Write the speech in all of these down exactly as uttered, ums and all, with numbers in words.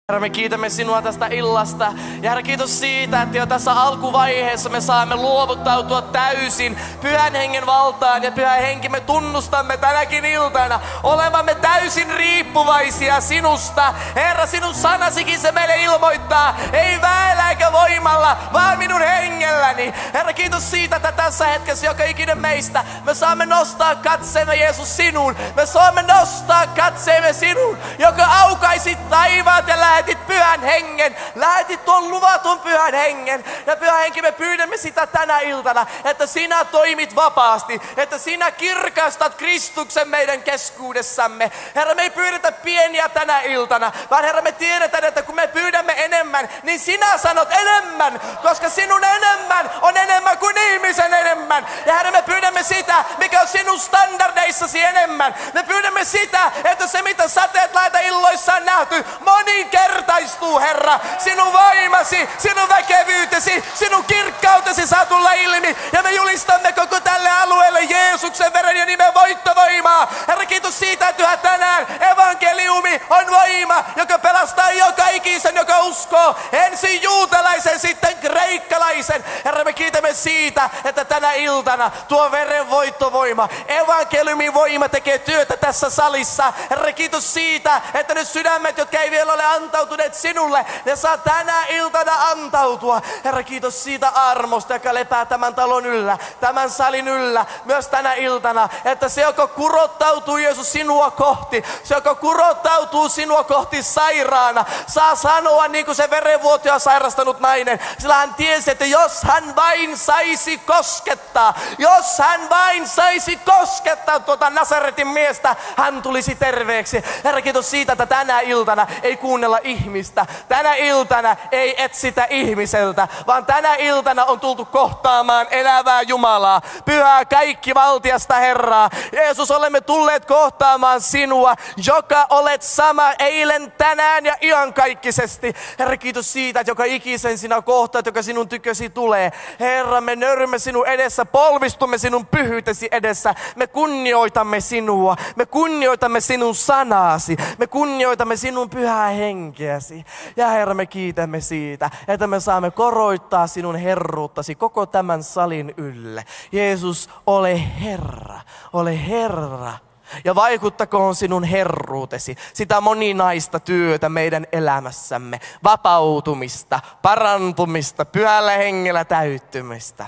Herra, me kiitämme sinua tästä illasta. Ja Herra, kiitos siitä, että jo tässä alkuvaiheessa me saamme luovuttautua täysin Pyhän Hengen valtaan. Ja Pyhä Henki, me tunnustamme tänäkin iltana olevamme täysin riippuvaisia sinusta. Herra, sinun sanasikin se meille ilmoittaa, ei väellä eikä voimalla, vaan minun hengelläni. Herra, kiitos siitä, että tässä hetkessä joka ikinen meistä me saamme nostaa katseemme Jeesus sinuun. Me saamme nostaa katseemme sinuun, joka aukaisit taivaat ja lähetit Pyhän Hengen, lähetit tuon luvatun Pyhän Hengen. Ja Pyhä Henki, me pyydämme sitä tänä iltana, että sinä toimit vapaasti, että sinä kirkastat Kristuksen meidän keskuudessamme. Herra, me ei pyydetä pieniä tänä iltana, vaan Herra, me tiedetään, että kun me pyydämme enemmän, niin sinä sanot enemmän, koska sinun enemmän on enemmän kuin ihmisen enemmän. Ja Herra, me pyydämme sitä, mikä on sinun standardeissasi enemmän. Me pyydämme sitä, että se mitä sateet laita illoissa on nähty, moninkertaistuu, Herra. Sinun voimasi, sinun väkevyytesi, sinun kirkkautesi saa tulla ilmi. Ja me julistamme koko tälle alueelle Jeesuksen veren ja nimen voittovoimaa. Herra, kiitos siitä, että yhä tänään evankeliumi on voima, joka pelastaa joka ikisen, joka uskoo. Ensin juutalaisen, sitten kreikkalaisen. Herra, me kiitämme siitä, että tänä iltana tuo veren voittovoima, evankeliumin voima tekee työtä tässä salissa. Herra, kiitos siitä, että ne sydämet, jotka ei vielä ole antautuneet sinulle, ne saa tänä iltana antautua. Herra, kiitos siitä armosta, joka lepää tämän talon yllä, tämän salin yllä, myös tänä iltana. Että se, joka kurottautuu Jeesus sinua kohti, se, joka kurottautuu sinua kohti sairaana, saa sanoa niin kuin se verenvuotoa sairastanut nainen. Sillä hän tiesi, että jos hän vain saisi koskettaa, jos hän vain saisi koskettaa tuota Nasaretin miestä, hän tulisi terveeksi. Herra, kiitos siitä, että tänä iltana ei kuunnella ihmistä. Tänä iltana ei etsitä ihmiseltä, vaan tänä iltana on tultu kohtaamaan elävää Jumalaa, pyhää kaikki valtiasta Herraa. Jeesus, olemme tulleet kohtaamaan sinua, joka olet sama eilen, tänään ja iankaikkisesti. Herra, kiitos siitä, että joka ikisen sinä kohtaat, joka sinun tykösi tulee. Herra, me nöyrymme sinun edessä, polvistumme sinun pyhyytesi edessä. Me kunnioitamme sinua, me kunnioitamme sinun sanasi, me kunnioitamme sinun pyhää henkeäsi. Ja Herra, me kiitämme siitä, että me saamme koroittaa sinun herruuttasi koko tämän salin ylle. Jeesus, ole Herra, ole Herra. Ja vaikuttakoon sinun herruutesi, sitä moninaista työtä meidän elämässämme, vapautumista, parantumista, pyhällä hengellä täyttymistä.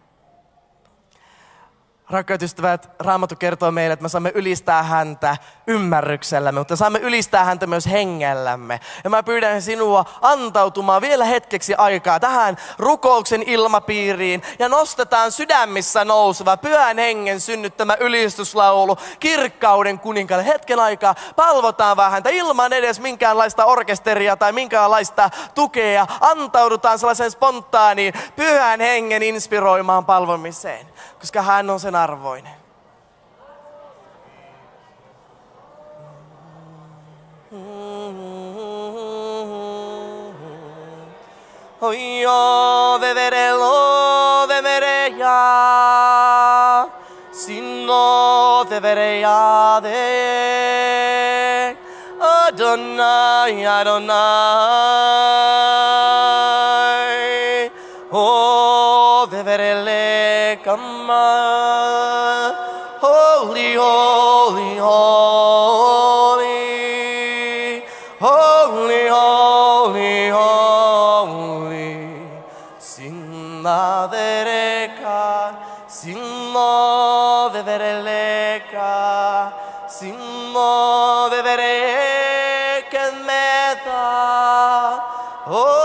Rakkaat ystävät, Raamattu kertoo meille, että me saamme ylistää häntä ymmärryksellämme, mutta saamme ylistää häntä myös hengellämme. Ja mä pyydän sinua antautumaan vielä hetkeksi aikaa tähän rukouksen ilmapiiriin ja nostetaan sydämissä nouseva Pyhän Hengen synnyttämä ylistyslaulu kirkkauden kuninkaalle. Hetken aikaa palvotaan vähän häntä ilman edes minkäänlaista orkesteria tai minkäänlaista tukea. Antaudutaan sellaisen spontaaniin Pyhän Hengen inspiroimaan palvomiseen, koska hän on sen arvoinen. Oyo veverelo vevereya, sino vevereya de Adonai, Adonai. Oh, veverele kama. Holy, holy, holy, holy, holy, holy. Sinna vereka, sinna vevereleka, sinna vevereka meta. Oh.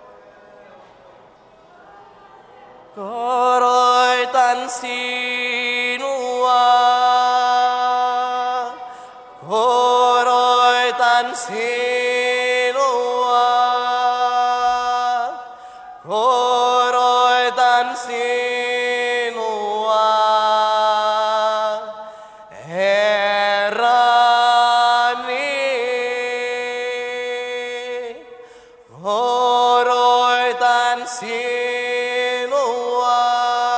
Koroitan sinua. sinua, koroitan sinua, Herrani. Koroitan sinua,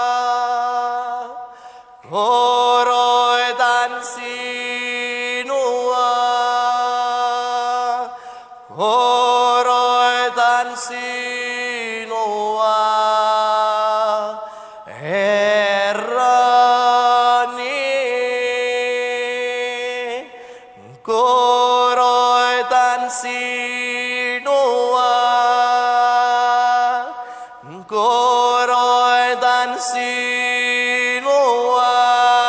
koroitan sinua, koroitan sinua, Herrani. Koroitan sinua, koroitan sinua,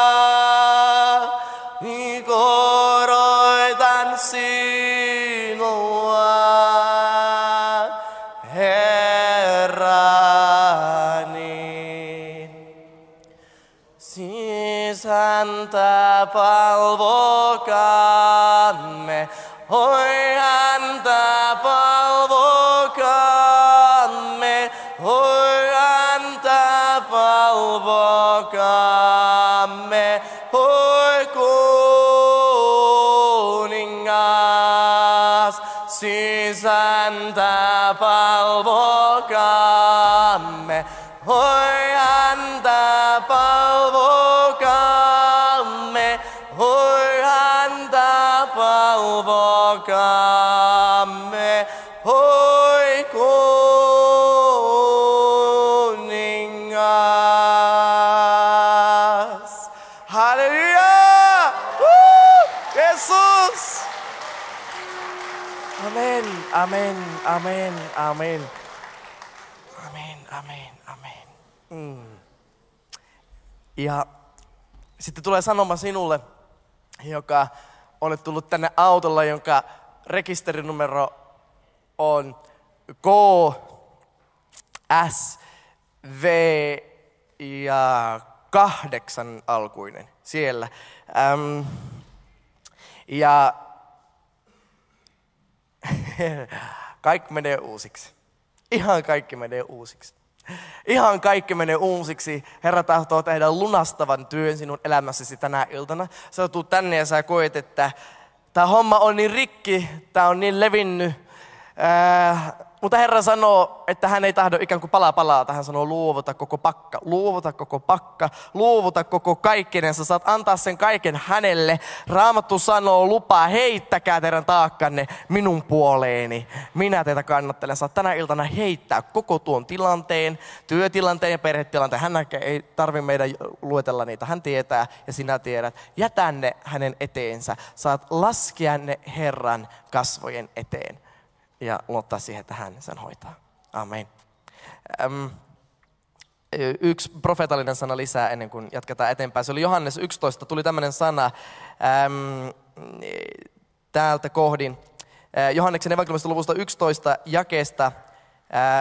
koroitan sinua, Herrani. Siis häntä palvokamme, oi häntä palvokamme, oi häntä palvokamme, oi kuningas. Siis häntä palvokamme, oi häntä palvokamme, oi häntä palvokamme, oi kuningas. Halleluja! Woo! Jesus! Amen, amen, amen, amen. Amen, amen, amen. Mm. Ja sitten tulee sanoma sinulle, joka olet tullut tänne autolla, jonka rekisterinumero on K S V ja kahdeksan alkuinen siellä. Ähm, ja kaikki menee uusiksi. Ihan kaikki menee uusiksi. Ihan kaikki menee uusiksi. Herra tahtoo tehdä lunastavan työn sinun elämässäsi tänä iltana. Sä tuut tänne ja sä koet, että tämä homma on niin rikki, tämä on niin levinnyt. Äh, mutta Herra sanoo, että hän ei tahdo ikään kuin palaa palaa. Hän sanoo luovuta koko pakka, luovuta koko pakka, luovuta koko kaikkinen. Sä saat antaa sen kaiken hänelle. Raamattu sanoo, lupaa, heittäkää teidän taakkanne minun puoleeni. Minä teitä kannattelen. Saat tänä iltana heittää koko tuon tilanteen, työtilanteen ja perhetilanteen. Hän ei tarvitse meidän luetella niitä. Hän tietää ja sinä tiedät. Jätä ne hänen eteensä. Saat laskea ne Herran kasvojen eteen. Ja luottaa siihen, että hän sen hoitaa. Amen. Öm, yksi profeetallinen sana lisää ennen kuin jatketaan eteenpäin. Se oli Johannes yksitoista. Tuli tämmöinen sana äm, täältä kohdin. Johanneksen evankeliumista luvusta yksitoista jakeesta ää,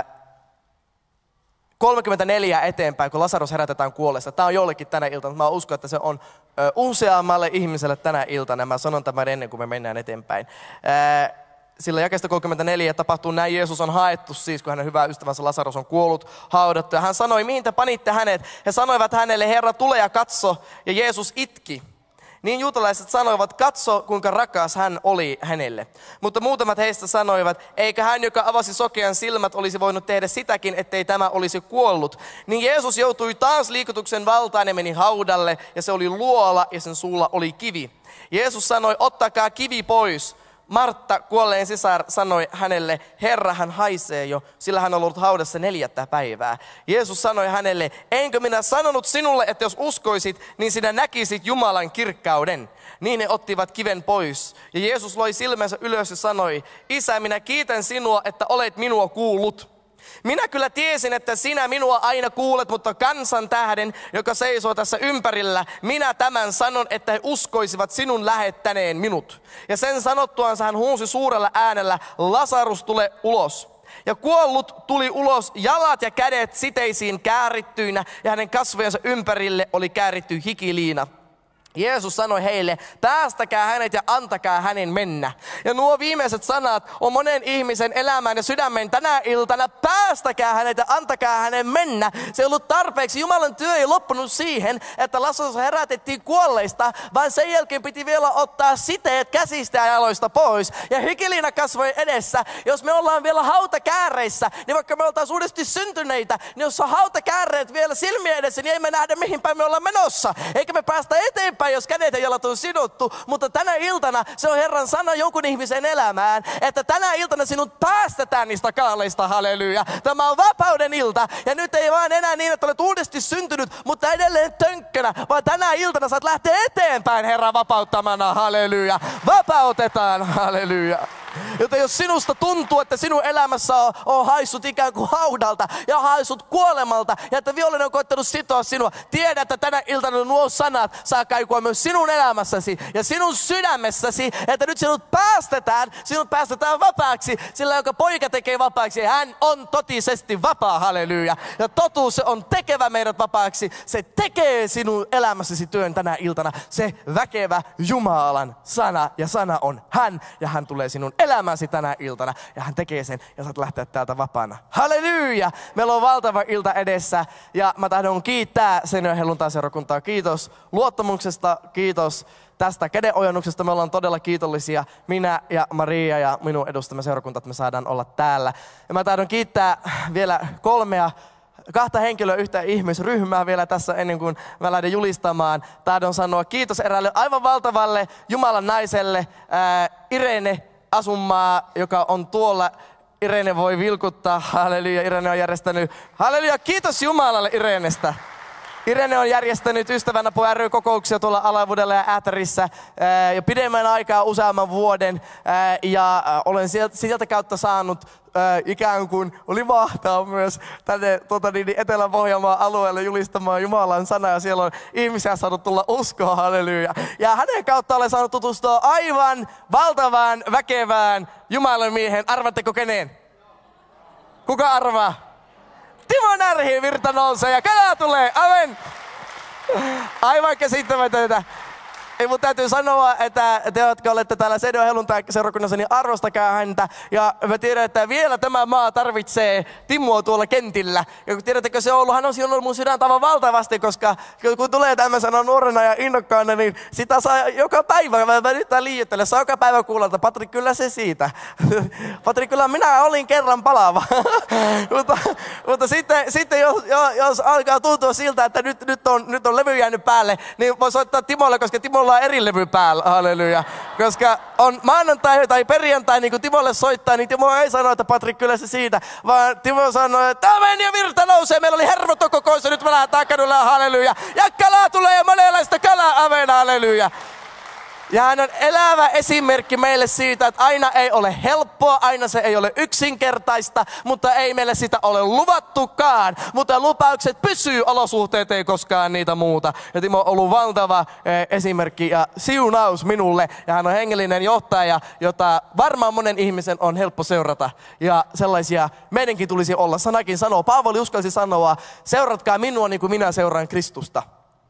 kolmekymmentäneljä eteenpäin, kun Lasarus herätetään kuolleesta. Tämä on jollekin tänä iltana. Mä uskon, että se on ö, useammalle ihmiselle tänä iltana. Mä sanon tämän ennen kuin me mennään eteenpäin. Ää, Sillä jakeesta kolmekymmentäneljä tapahtuu näin. Jeesus on haettu siis, kun hänen hyvä ystävänsä Lasarus on kuollut, haudattu. Ja hän sanoi, mihin te panitte hänet? He sanoivat hänelle, Herra, tule ja katso. Ja Jeesus itki. Niin juutalaiset sanoivat, katso kuinka rakas hän oli hänelle. Mutta muutamat heistä sanoivat, eikä hän, joka avasi sokean silmät, olisi voinut tehdä sitäkin, ettei tämä olisi kuollut. Niin Jeesus joutui taas liikutuksen valtaan ja meni haudalle, ja se oli luola ja sen suulla oli kivi. Jeesus sanoi, ottakaa kivi pois. Martta, kuolleen sisar, sanoi hänelle, Herra, hän haisee jo, sillä hän on ollut haudassa neljättä päivää. Jeesus sanoi hänelle, enkö minä sanonut sinulle, että jos uskoisit, niin sinä näkisit Jumalan kirkkauden. Niin ne ottivat kiven pois. Ja Jeesus loi silmänsä ylös ja sanoi, Isä, minä kiitän sinua, että olet minua kuullut. Minä kyllä tiesin, että sinä minua aina kuulet, mutta kansan tähden, joka seisoo tässä ympärillä, minä tämän sanon, että he uskoisivat sinun lähettäneen minut. Ja sen sanottuansa hän huusi suurella äänellä, Lasarus, tule ulos. Ja kuollut tuli ulos, jalat ja kädet siteisiin käärittyinä, ja hänen kasvojensa ympärille oli kääritty hikiliina. Jeesus sanoi heille, päästäkää hänet ja antakaa hänen mennä. Ja nuo viimeiset sanat on monen ihmisen elämään ja sydämen tänä iltana. Päästäkää hänet ja antakaa hänen mennä. Se ei ollut tarpeeksi. Jumalan työ ei loppunut siihen, että Lasarus herätettiin kuolleista, vaan sen jälkeen piti vielä ottaa siteet käsistä ja jaloista pois. Ja hikiliina kasvoi edessä. Jos me ollaan vielä hautakääreissä, niin vaikka me oltaisiin uudesti syntyneitä, niin jos on hautakääreet vielä silmien edessä, niin ei me nähdä mihin päin me ollaan menossa. Eikä me päästä eteenpäin, jos kädet ja jalat on sidottu, mutta tänä iltana se on Herran sana jonkun ihmisen elämään, että tänä iltana sinut päästetään niistä kaaleista, halleluja. Tämä on vapauden ilta, ja nyt ei vaan enää niin, että olet uudesti syntynyt, mutta edelleen tönkkönä, vaan tänä iltana saat lähteä eteenpäin Herran vapauttamana, halleluja. Vapautetaan, halleluja. Joten jos sinusta tuntuu, että sinun elämässä on, on haissut ikään kuin haudalta ja haissut kuolemalta ja että vihollinen on koittanut sitoa sinua, tiedä, että tänä iltana nuo sanat saa kaikua myös sinun elämässäsi ja sinun sydämessäsi, että nyt sinut päästetään, sinut päästetään vapaaksi, sillä joka poika tekee vapaaksi, hän on totisesti vapaa, halleluja. Ja totuus se on tekevä meidät vapaaksi, se tekee sinun elämässäsi työn tänä iltana, se väkevä Jumalan sana ja sana on hän ja hän tulee sinun elämäsi tänä iltana ja hän tekee sen ja saat lähteä täältä vapaana. Halleluja! Meillä on valtava ilta edessä ja mä tahdon kiittää Seinäjoen helluntai-seurakuntaa. Kiitos luottamuksesta, kiitos tästä kädenojennuksesta. Me ollaan todella kiitollisia, minä ja Maria ja minun edustamme seurakunta, että me saadaan olla täällä. Ja mä tahdon kiittää vielä kolmea kahta henkilöä, yhtä ihmisryhmää vielä tässä ennen kuin mä lähden julistamaan. Tahdon sanoa kiitos eräälle aivan valtavalle Jumalan naiselle, ää, Irene Asunmaa, joka on tuolla. Irene voi vilkuttaa, halleluja, Irene on järjestänyt, halleluja, kiitos Jumalalle Irenestä. Irene on järjestänyt Ystävän apu ry-kokouksia tuolla Alavuudella ja Ähtärissä ää, jo pidemmän aikaa, useamman vuoden. Ää, ja ää, olen sieltä, sieltä kautta saanut ää, ikään kuin livahtaa myös tänne tuota, niin, Etelä-Pohjanmaan alueelle julistamaan Jumalan sanaa. Ja siellä on ihmisiä saanut tulla uskoa, halleluja. Ja hänen kautta olen saanut tutustua aivan valtavaan, väkevään Jumalan miehen. Arvatteko kenen? Kuka arvaa? Timo Närhi, virta nousee ja kala tulee, amen. Aivan käsittämätöntä. Ei, mun täytyy sanoa, että te, jotka olette täällä Seinäjoen helluntai-seurakunnassa, niin arvostakaa häntä. Ja mä tiedän, että vielä tämä maa tarvitsee Timoa tuolla kentillä. Ja kun tiedättekö se on ollut, hän on ollut mun sydäntä aivan valtavasti, koska kun tulee tämmöisenä nuorena ja innokkaana, niin sitä saa joka päivä, mä, mä nyt liioittelen, saa joka päivä kuulla, että Patrik, kyllä se siitä. Patrik, kyllä minä olin kerran palava. mutta mutta sitten, sitten jos, jos alkaa tuntua siltä, että nyt, nyt, on, nyt on levy jäänyt päälle, niin voi soittaa Timolle, koska Timo ollaan eri levy päällä, halleluja. Koska on maanantai tai perjantai, niin kun Timolle soittaa, niin Timo ei sano, että Patrik, kyllä se siitä. Vaan Timo sanoi, että amen ja virta nousee. Meillä oli hermotokokous ja nyt me lähdetään kadulle, halleluja. Ja kalaa tulee ja monenlaista kalaa, amen, halleluja. Ja hän on elävä esimerkki meille siitä, että aina ei ole helppoa, aina se ei ole yksinkertaista, mutta ei meille sitä ole luvattukaan. Mutta lupaukset pysyy, olosuhteet ei koskaan niitä muuta. Ja Timo on ollut valtava eh, esimerkki ja siunaus minulle. Ja hän on hengellinen johtaja, jota varmaan monen ihmisen on helppo seurata. Ja sellaisia meidänkin tulisi olla. Sanakin sanoo, Paavali uskalsi sanoa, seuratkaa minua niin kuin minä seuraan Kristusta.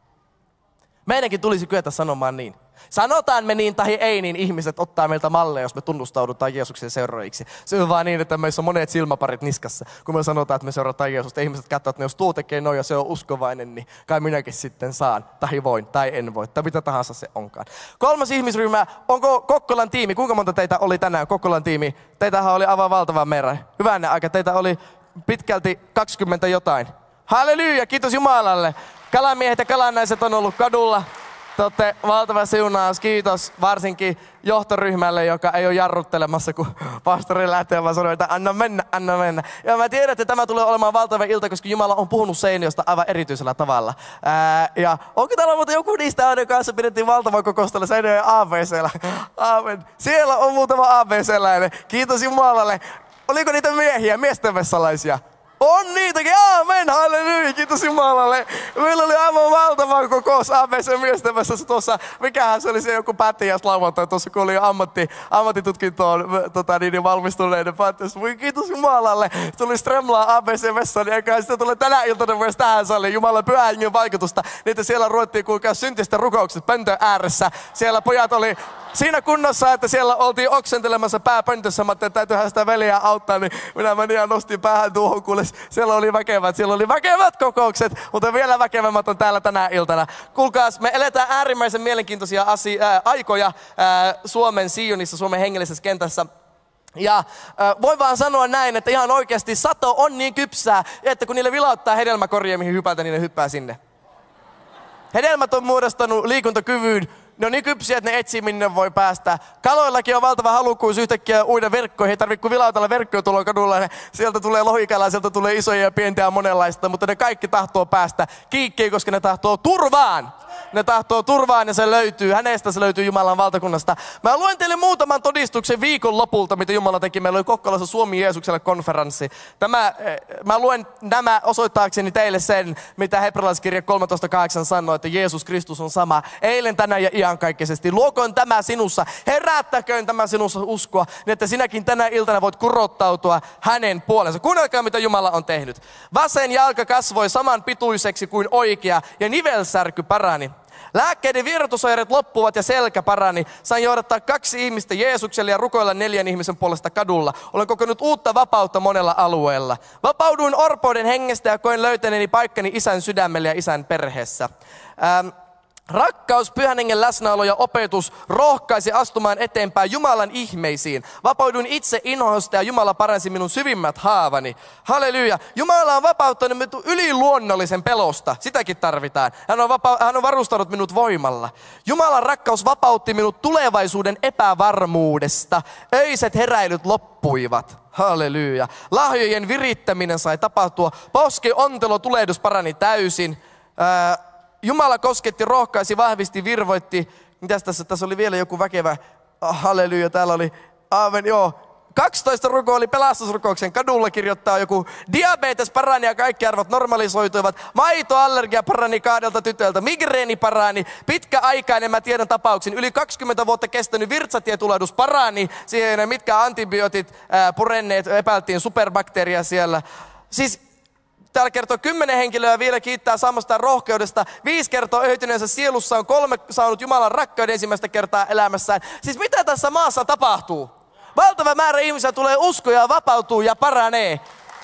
Meidänkin tulisi kyetä sanomaan niin. Sanotaan me niin tai ei, niin ihmiset ottaa meiltä malleja, jos me tunnustaudutaan Jeesuksen seuraajiksi. Se on vaan niin, että meissä on monet silmäparit niskassa. Kun me sanotaan, että me seurataan Jeesusta, ihmiset katsovat, että jos tuo tekee noin ja se on uskovainen, niin kai minäkin sitten saan, tai voin, tai en voi, tai mitä tahansa se onkaan. Kolmas ihmisryhmä, onko Kokkolan tiimi? Kuinka monta teitä oli tänään Kokkolan tiimi? Teitähän oli aivan valtava määrä. Hyvänä aika, teitä oli pitkälti kaksikymmentä jotain. Halleluja, kiitos Jumalalle. Kalamiehet ja kalanaiset on ollut kadulla. Te olette valtava siunaus. Kiitos varsinkin johtoryhmälle, joka ei ole jarruttelemassa, kun pastori lähtee, vaan sanoo, että anna mennä, anna mennä. Ja mä tiedän, että tämä tulee olemaan valtava ilta, koska Jumala on puhunut Seinäjoesta aivan erityisellä tavalla. Ää, ja onko täällä muuten joku niistä, joiden kanssa pidettiin valtavan kokousta Seinäjoen A B C:llä? Aamen. Siellä on muutama A B C-läinen. Kiitos Jumalalle. Oliko niitä miehiä, miesten vessalaisia? On niitäkin, aamen, halleluja, kiitos Jumalalle. Meillä oli aivan valtava kokous A B C-miestämässä tuossa, mikähän se oli se joku päättäjäs lauantai tuossa, kun oli ammatti, ammattitutkintoon tota, niin, valmistuneiden päättäjäs. Voi kiitos Jumalalle, tuli Stremlaa A B C-messaan, eikä sitä tule tänä iltana myös tähän saliin. Jumalan pyhän hengen vaikutusta, niitä siellä ruvettiin kuulkaa syntisten rukoukset pöntön ääressä. Siellä pojat oli siinä kunnossa, että siellä oltiin oksentelemassa pääpöntössä, mä ajattelin, että täytyyhän sitä veliä auttaa, niin minä menin ja nostin päähän tuohon, kuule, siellä oli väkevät, siellä oli väkevät kokoukset, mutta vielä väkevämmät on täällä tänä iltana. Kuulkaas, me eletään äärimmäisen mielenkiintoisia asi- ää, aikoja ää, Suomen Sionissa, Suomen hengellisessä kentässä. Ja äh, voi vaan sanoa näin, että ihan oikeasti sato on niin kypsää, että kun niille vilauttaa hedelmäkorjia, mihin hypätä, niin ne hyppää sinne. Hedelmät on muodostanut liikuntakyvyn. Ne on niin kypsiä, että ne etsii, minne voi päästä. Kaloillakin on valtava halukkuus yhtäkkiä uida verkkoihin. Ei tarvitse kuin vilautella verkkoja tuolla kadulla. Sieltä tulee lohikalaa, sieltä tulee isoja ja pientä ja monenlaista. Mutta ne kaikki tahtoo päästä kiikkiin, koska ne tahtoo turvaan. Ne tahtoo turvaan ja se löytyy. Hänestä se löytyy Jumalan valtakunnasta. Mä luen teille muutaman todistuksen viikon lopulta, mitä Jumala teki. Meillä oli Kokkolassa Suomi Jeesukselle konferenssi. Tämä, mä luen nämä osoittaakseni teille sen, mitä hebrealaiskirja kolmetoista kahdeksan sanoo, että Jeesus Kristus on sama. Eilen, tänään ja iankaikkisesti. Luokoon tämä sinussa. Herättäköön tämä sinussa uskoa, niin että sinäkin tänä iltana voit kurottautua hänen puolensa. Kuunnelkaa, mitä Jumala on tehnyt. Vasen jalka kasvoi saman pituiseksi kuin oikea ja nivelsärky parani. Lääkkeiden vierotusoireet loppuvat ja selkä parani. Sain johdattaa kaksi ihmistä Jeesukselle ja rukoilla neljän ihmisen puolesta kadulla. Olen kokenut uutta vapautta monella alueella. Vapauduin orpouden hengestä ja koin löytäneeni paikkani isän sydämellä ja isän perheessä. Ähm, Rakkaus, pyhän hengen läsnäolo ja opetus rohkaisi astumaan eteenpäin Jumalan ihmeisiin. Vapauduin itse inhoista ja Jumala paransi minun syvimmät haavani. Halleluja. Jumala on vapauttanut minut yliluonnollisen pelosta. Sitäkin tarvitaan. Hän on, vapa- hän on varustanut minut voimalla. Jumalan rakkaus vapautti minut tulevaisuuden epävarmuudesta. Öiset heräilyt loppuivat. Halleluja. Lahjojen virittäminen sai tapahtua. Poski, ontelo, tulehdus parani täysin. Ää, Jumala kosketti, rohkaisi, vahvisti, virvoitti. Mitäs tässä? Tässä oli vielä joku väkevä. Oh, halleluja, täällä oli. Aamen, joo. kaksitoista rukoa oli pelastusrukouksen. Kadulla kirjoittaa joku. Diabetes parani ja kaikki arvot normalisoituivat. Maitoallergia parani kahdelta tytöltä. Migreeni parani. Pitkäaikainen, mä tiedän tapauksen. Yli kaksikymmentä vuotta kestänyt virtsatietulehdus parani. Siihen mitkä antibiootit äh, purenneet, epäiltiin superbakteeria siellä. Siis täällä kertoo kymmenen henkilöä vielä kiittää samasta rohkeudesta. Viisi kertoo öhtyneensä sielussaan, kolme saanut Jumalan rakkauden ensimmäistä kertaa elämässään. Siis mitä tässä maassa tapahtuu? Valtava määrä ihmisiä tulee uskoja, vapautuu ja paranee.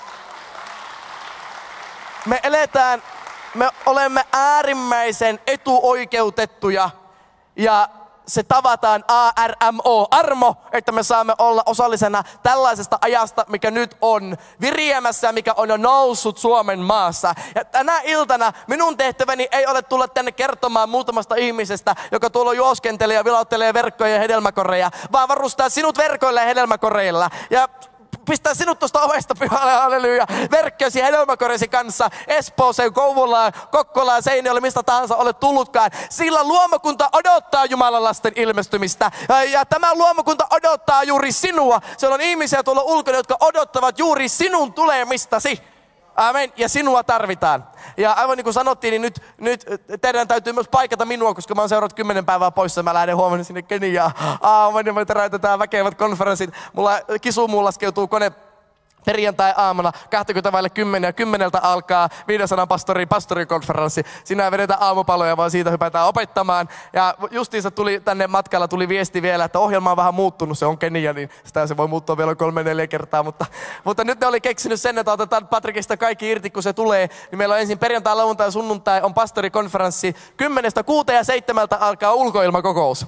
Me eletään, me olemme äärimmäisen etuoikeutettuja ja se tavataan A R M O, armo, että me saamme olla osallisena tällaisesta ajasta, mikä nyt on viriämässä ja mikä on jo noussut Suomen maassa. Ja tänä iltana minun tehtäväni ei ole tulla tänne kertomaan muutamasta ihmisestä, joka tuolla juoskentelee ja vilauttelee verkkoja ja hedelmäkoreja, vaan varustaa sinut verkoilla ja hedelmäkoreilla. Ja pistää sinut tuosta ovesta pyhälle, halleluja, verkkösi hedelmäkoresi kanssa Espooseen, Kouvolaan, Kokkolaan, Seinäjoelle, mistä tahansa olet tullutkaan. Sillä luomakunta odottaa Jumalan lasten ilmestymistä. Ja, ja tämä luomakunta odottaa juuri sinua. Siellä on ihmisiä tuolla ulkona, jotka odottavat juuri sinun tulemistasi. Amen. Ja sinua tarvitaan. Ja aivan niin kuin sanottiin, niin nyt, nyt teidän täytyy myös paikata minua, koska mä oon seurannut kymmenen päivää poissa. Mä lähden huomenna sinne Keniaan. Aamen, ja me teräytetään väkevät konferenssit. Mulla kisumuun laskeutuu kone perjantai-aamuna kaksikymmentä vaille kymmenen ja kymmeneltä alkaa viidensadan pastorin pastorikonferenssi. Sinä vedetään aamupaloja, vaan siitä hypätään opettamaan. Ja justiinsa tuli tänne matkalla tuli viesti vielä, että ohjelma on vähän muuttunut, se on Kenia, niin sitä se voi muuttua vielä kolme neljä kertaa. Mutta, mutta nyt ne oli keksinyt sen, että otetaan Patrikista kaikki irti, kun se tulee. Niin meillä on ensin perjantai, lauantai ja sunnuntai on pastorikonferenssi. Kymmenestä kuuteen ja seitsemältä alkaa ulkoilmakokous.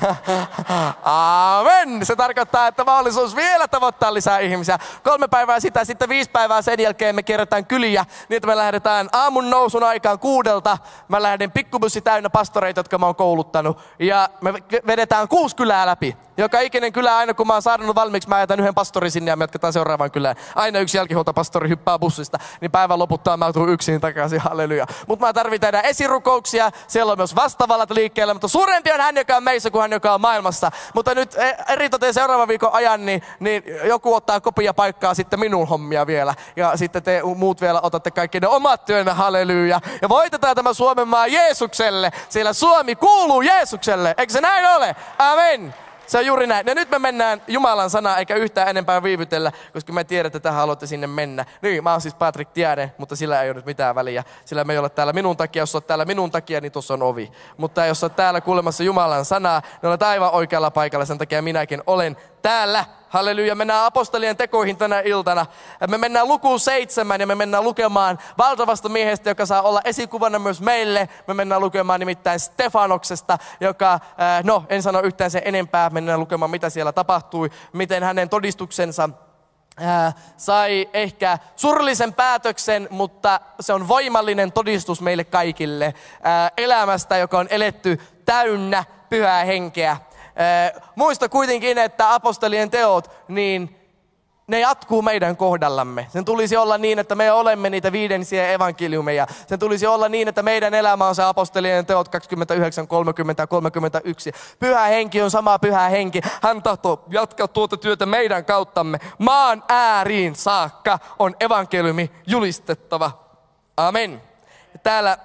Aamen! Se tarkoittaa, että mahdollisuus vielä tavoittaa lisää ihmisiä. Kolme päivää sitä, sitten viisi päivää sen jälkeen me kierretään kyliä, niin että me lähdetään aamun nousun aikaan kuudelta. Mä lähden pikkubussi täynnä pastoreita, jotka mä oon kouluttanut. Ja me vedetään kuusi kylää läpi. Joka ikinen kylä, aina kun mä oon saarnannut valmiiksi, mä ajetan yhden pastorin sinne ja me jatketaan seuraavaan kylään. Aina yksi jälkihuoltopastori hyppää bussista, niin päivän loputtaa mä tuun yksin takaisin, halleluja. Mutta mä tarvitaan tehdä esirukouksia, siellä on myös vastavallat liikkeellä, mutta suurempi on hän, joka on meissä, kuin hän, joka on maailmassa. Mutta nyt eritoten seuraavan viikon ajan, niin, niin joku ottaa kopia paikkaa sitten minun hommia vielä. Ja sitten te muut vielä otatte kaikki ne omat työnne, halleluja. Ja voitetaan tämä Suomen maa Jeesukselle, sillä Suomi kuuluu Jeesukselle. Eikö se näin ole? Amen. Se on juuri näin. Ja nyt me mennään Jumalan sanaa, eikä yhtään enempää viivytellä, koska me tiedän, että tähän haluatte sinne mennä. Niin, mä oon siis Patrick Tiede, mutta sillä ei ole nyt mitään väliä. Sillä me ei ole täällä minun takia. Jos olet täällä minun takia, niin tuossa on ovi. Mutta jos olet täällä kuulemassa Jumalan sanaa, niin olet aivan oikealla paikalla. Sen takia minäkin olen täällä. Halleluja. Mennään apostolien tekoihin tänä iltana. Me mennään lukuun seitsemän ja me mennään lukemaan valtavasta miehestä, joka saa olla esikuvana myös meille. Me mennään lukemaan nimittäin Stefanoksesta, joka, no en sano yhtään sen enempää. Mennään lukemaan, mitä siellä tapahtui, miten hänen todistuksensa Äh, sai ehkä surullisen päätöksen, mutta se on voimallinen todistus meille kaikille äh, elämästä, joka on eletty täynnä pyhää henkeä. Äh, muista kuitenkin, että apostolien teot, niin ne jatkuu meidän kohdallamme. Sen tulisi olla niin, että me olemme niitä viidensiä evankeliumeja. Sen tulisi olla niin, että meidän elämä on se apostolien teot kaksikymmentäyhdeksän, kolmekymmentä ja kolmekymmentäyksi. Pyhä henki on sama pyhä henki. Hän tahtoo jatkaa tuota työtä meidän kauttamme. Maan ääriin saakka on evankeliumi julistettava. Amen. Ja täällä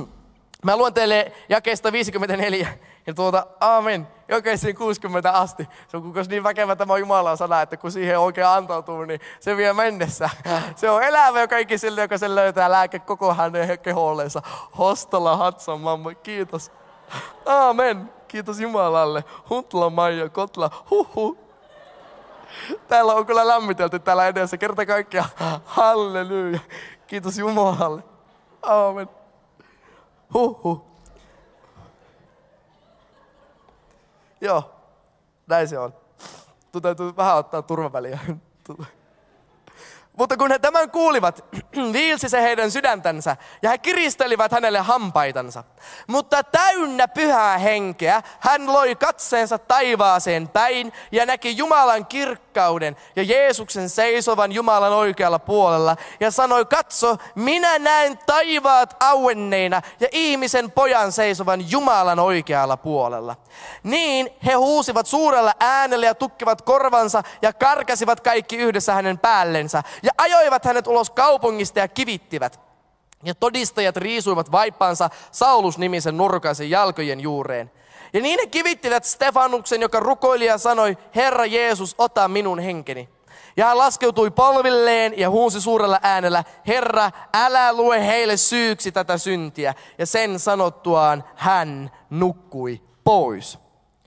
mä luen teille jakeesta viisikymmentäneljä. Ja tuota, amen, jokeisiin kuusikymmentä asti. Se on kuinka niin väkevä tämä Jumalan sana, että kun siihen oikein antautuu, niin se vie mennessä. Se on elävä joka ikiselle, joka sen löytää lääke koko hänen kehollensa. Hostala Hatsan mamma, kiitos. Amen, kiitos Jumalalle. Hutla Maija, kotla, huhu. Täällä on kyllä lämmitelty täällä edessä, kerta kaikkea. Halleluja, kiitos Jumalalle. Amen. Huhu. Joo, näin se on. Tuo täytyy vähän ottaa turvaväliä. Mutta kun he tämän kuulivat, viilsi se heidän sydäntänsä ja he kiristelivät hänelle hampaitansa. Mutta täynnä pyhää henkeä hän loi katseensa taivaaseen päin ja näki Jumalan kirkkauden ja Jeesuksen seisovan Jumalan oikealla puolella. Ja sanoi, katso, minä näen taivaat auenneina ja ihmisen pojan seisovan Jumalan oikealla puolella. Niin he huusivat suurella äänellä ja tukkivat korvansa ja karkasivat kaikki yhdessä hänen päällensä. Ja ajoivat hänet ulos kaupungista ja kivittivät. Ja todistajat riisuivat vaippaansa Saulus-nimisen nurkaisen jalkojen juureen. Ja niin he kivittivät Stefanuksen, joka rukoili ja sanoi, Herra Jeesus, ota minun henkeni. Ja hän laskeutui polvilleen ja huusi suurella äänellä, Herra, älä lue heille syyksi tätä syntiä. Ja sen sanottuaan hän nukkui pois.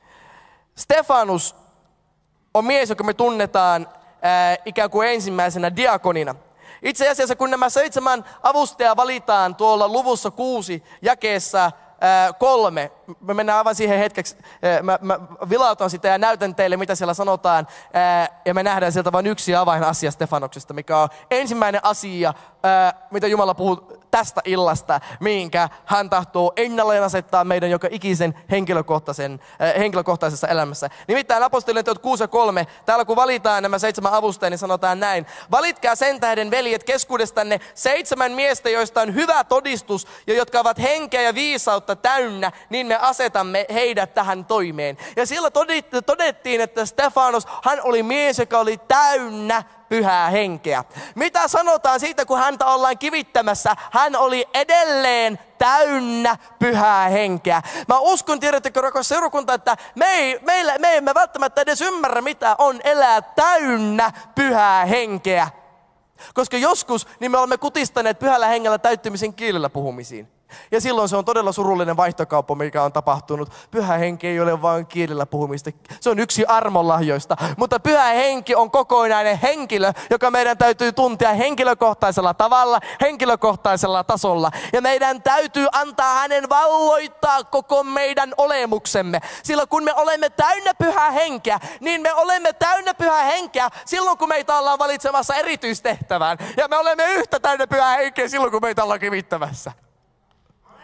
Stefanus on mies, joka me tunnetaan Äh, ikään kuin ensimmäisenä diakonina. Itse asiassa kun nämä seitsemän avustajaa valitaan tuolla luvussa kuusi jakeessa äh, kolme, me mennään aivan siihen hetkeksi, äh, mä, mä vilautan sitä ja näytän teille mitä siellä sanotaan äh, ja me nähdään sieltä vain yksi avainasia Stefanoksesta, mikä on ensimmäinen asia, äh, mitä Jumala puhuu tästä illasta, minkä hän tahtoo ennalleen asettaa meidän joka ikisen henkilökohtaisen, äh, henkilökohtaisessa elämässä. Nimittäin apostolien teot kuusi ja kolme, täällä kun valitaan nämä seitsemän avustajaa, niin sanotaan näin. Valitkaa sen tähden, veljet, keskuudestanne seitsemän miestä, joista on hyvä todistus ja jotka ovat henkeä ja viisautta täynnä, niin me asetamme heidät tähän toimeen. Ja silloin todettiin, että Stefanos, hän oli mies, joka oli täynnä pyhää henkeä. Mitä sanotaan siitä, kun häntä ollaan kivittämässä? Hän oli edelleen täynnä pyhää henkeä. Mä uskon, tiedättekö, rakas seurakunta, että me, ei, meillä, me emme välttämättä edes ymmärrä, mitä on elää täynnä pyhää henkeä. Koska joskus niin me olemme kutistaneet pyhällä hengellä täyttymisen kielellä puhumisiin. Ja silloin se on todella surullinen vaihtokauppa, mikä on tapahtunut. Pyhä henki ei ole vain kielellä puhumista. Se on yksi armonlahjoista. Mutta pyhä henki on kokonainen henkilö, joka meidän täytyy tuntea henkilökohtaisella tavalla, henkilökohtaisella tasolla. Ja meidän täytyy antaa hänen valloittaa koko meidän olemuksemme. Sillä kun me olemme täynnä pyhää henkeä, niin me olemme täynnä pyhää henkeä silloin, kun meitä ollaan valitsemassa erityistehtävään. Ja me olemme yhtä täynnä pyhää henkeä silloin, kun meitä ollaan kivittämässä.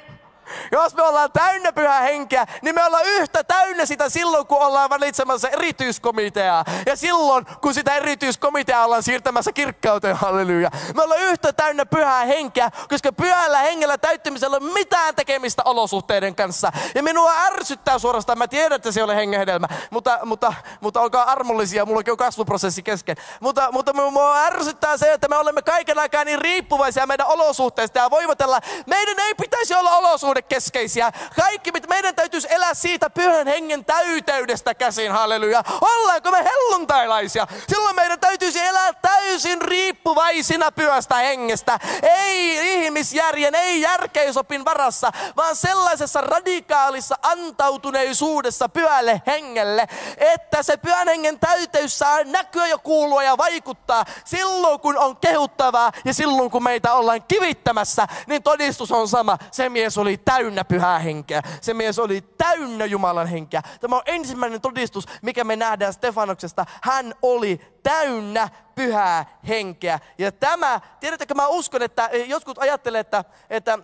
Jos me ollaan täynnä pyhää henkeä, niin me ollaan yhtä täynnä sitä silloin, kun ollaan valitsemassa erityiskomiteaa. Ja silloin, kun sitä erityiskomiteaa ollaan siirtämässä kirkkauteen, halleluja. Me ollaan yhtä täynnä pyhää henkeä, koska pyhällä hengellä täyttymisellä ei ole mitään tekemistä olosuhteiden kanssa. Ja minua ärsyttää suorastaan, mä tiedän, että se ei ole hengen hedelmä, mutta, mutta, mutta olkaa armollisia, mullakin on kasvuprosessi kesken. Mutta, mutta minua ärsyttää se, että me olemme kaiken aikaa niin riippuvaisia meidän olosuhteista ja voivotella. Meidän ei pitäisi olla olosuhdekeskeisiä. Kaikki, meidän täytyisi elää siitä pyhän hengen täyteydestä käsin, halleluja. Ollaanko me helluntailaisia? Silloin meidän täytyisi elää täysin riippuvaisina pyhästä hengestä. Ei ihmisjärjen, ei järkeisopin varassa, vaan sellaisessa radikaalissa antautuneisuudessa pyhälle hengelle, että se pyhän hengen täyteys saa näkyä ja kuulua ja vaikuttaa silloin, kun on kehuttavaa ja silloin, kun meitä ollaan kivittämässä, niin todistus on sama. Se mies oli täynnä pyhää henkeä. Se mies oli täynnä Jumalan henkeä. Tämä on ensimmäinen todistus, mikä me nähdään Stefanoksesta. Hän oli täynnä pyhää henkeä. Ja tämä, tiedättekö, mä uskon, että jotkut ajattelee, että, että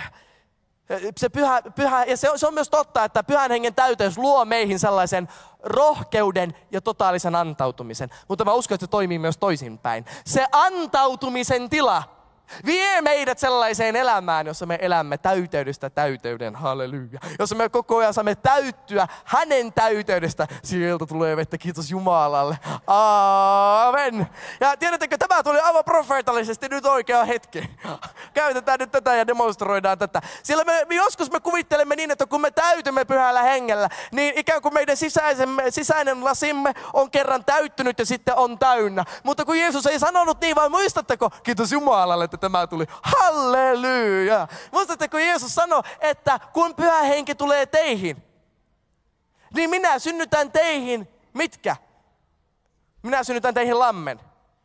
se pyhä, pyhä, ja se on, se on myös totta, että pyhän hengen täyteys luo meihin sellaisen rohkeuden ja totaalisen antautumisen. Mutta mä uskon, että se toimii myös toisinpäin. Se antautumisen tila vie meidät sellaiseen elämään, jossa me elämme täyteydestä täyteyden, halleluja. Jossa me koko ajan saamme täyttyä hänen täyteydestä. Sieltä tulee vettä, kiitos Jumalalle. Aamen. Ja tiedättekö, tämä tuli aivan profeetallisesti nyt oikea hetki. Käytetään nyt tätä ja demonstroidaan tätä. Sillä me, me joskus me kuvittelemme niin, että kun me täytymme pyhällä hengellä, niin ikään kuin meidän sisäisen, sisäinen lasimme on kerran täyttynyt ja sitten on täynnä. Mutta kun Jeesus ei sanonut niin, vaan muistatteko, kiitos Jumalalle, että tämä tuli. Halleluja! Muistatteko, Jeesus sanoi, että kun pyhä henki tulee teihin, niin minä synnytän teihin, mitkä? Minä synnytän teihin lammen.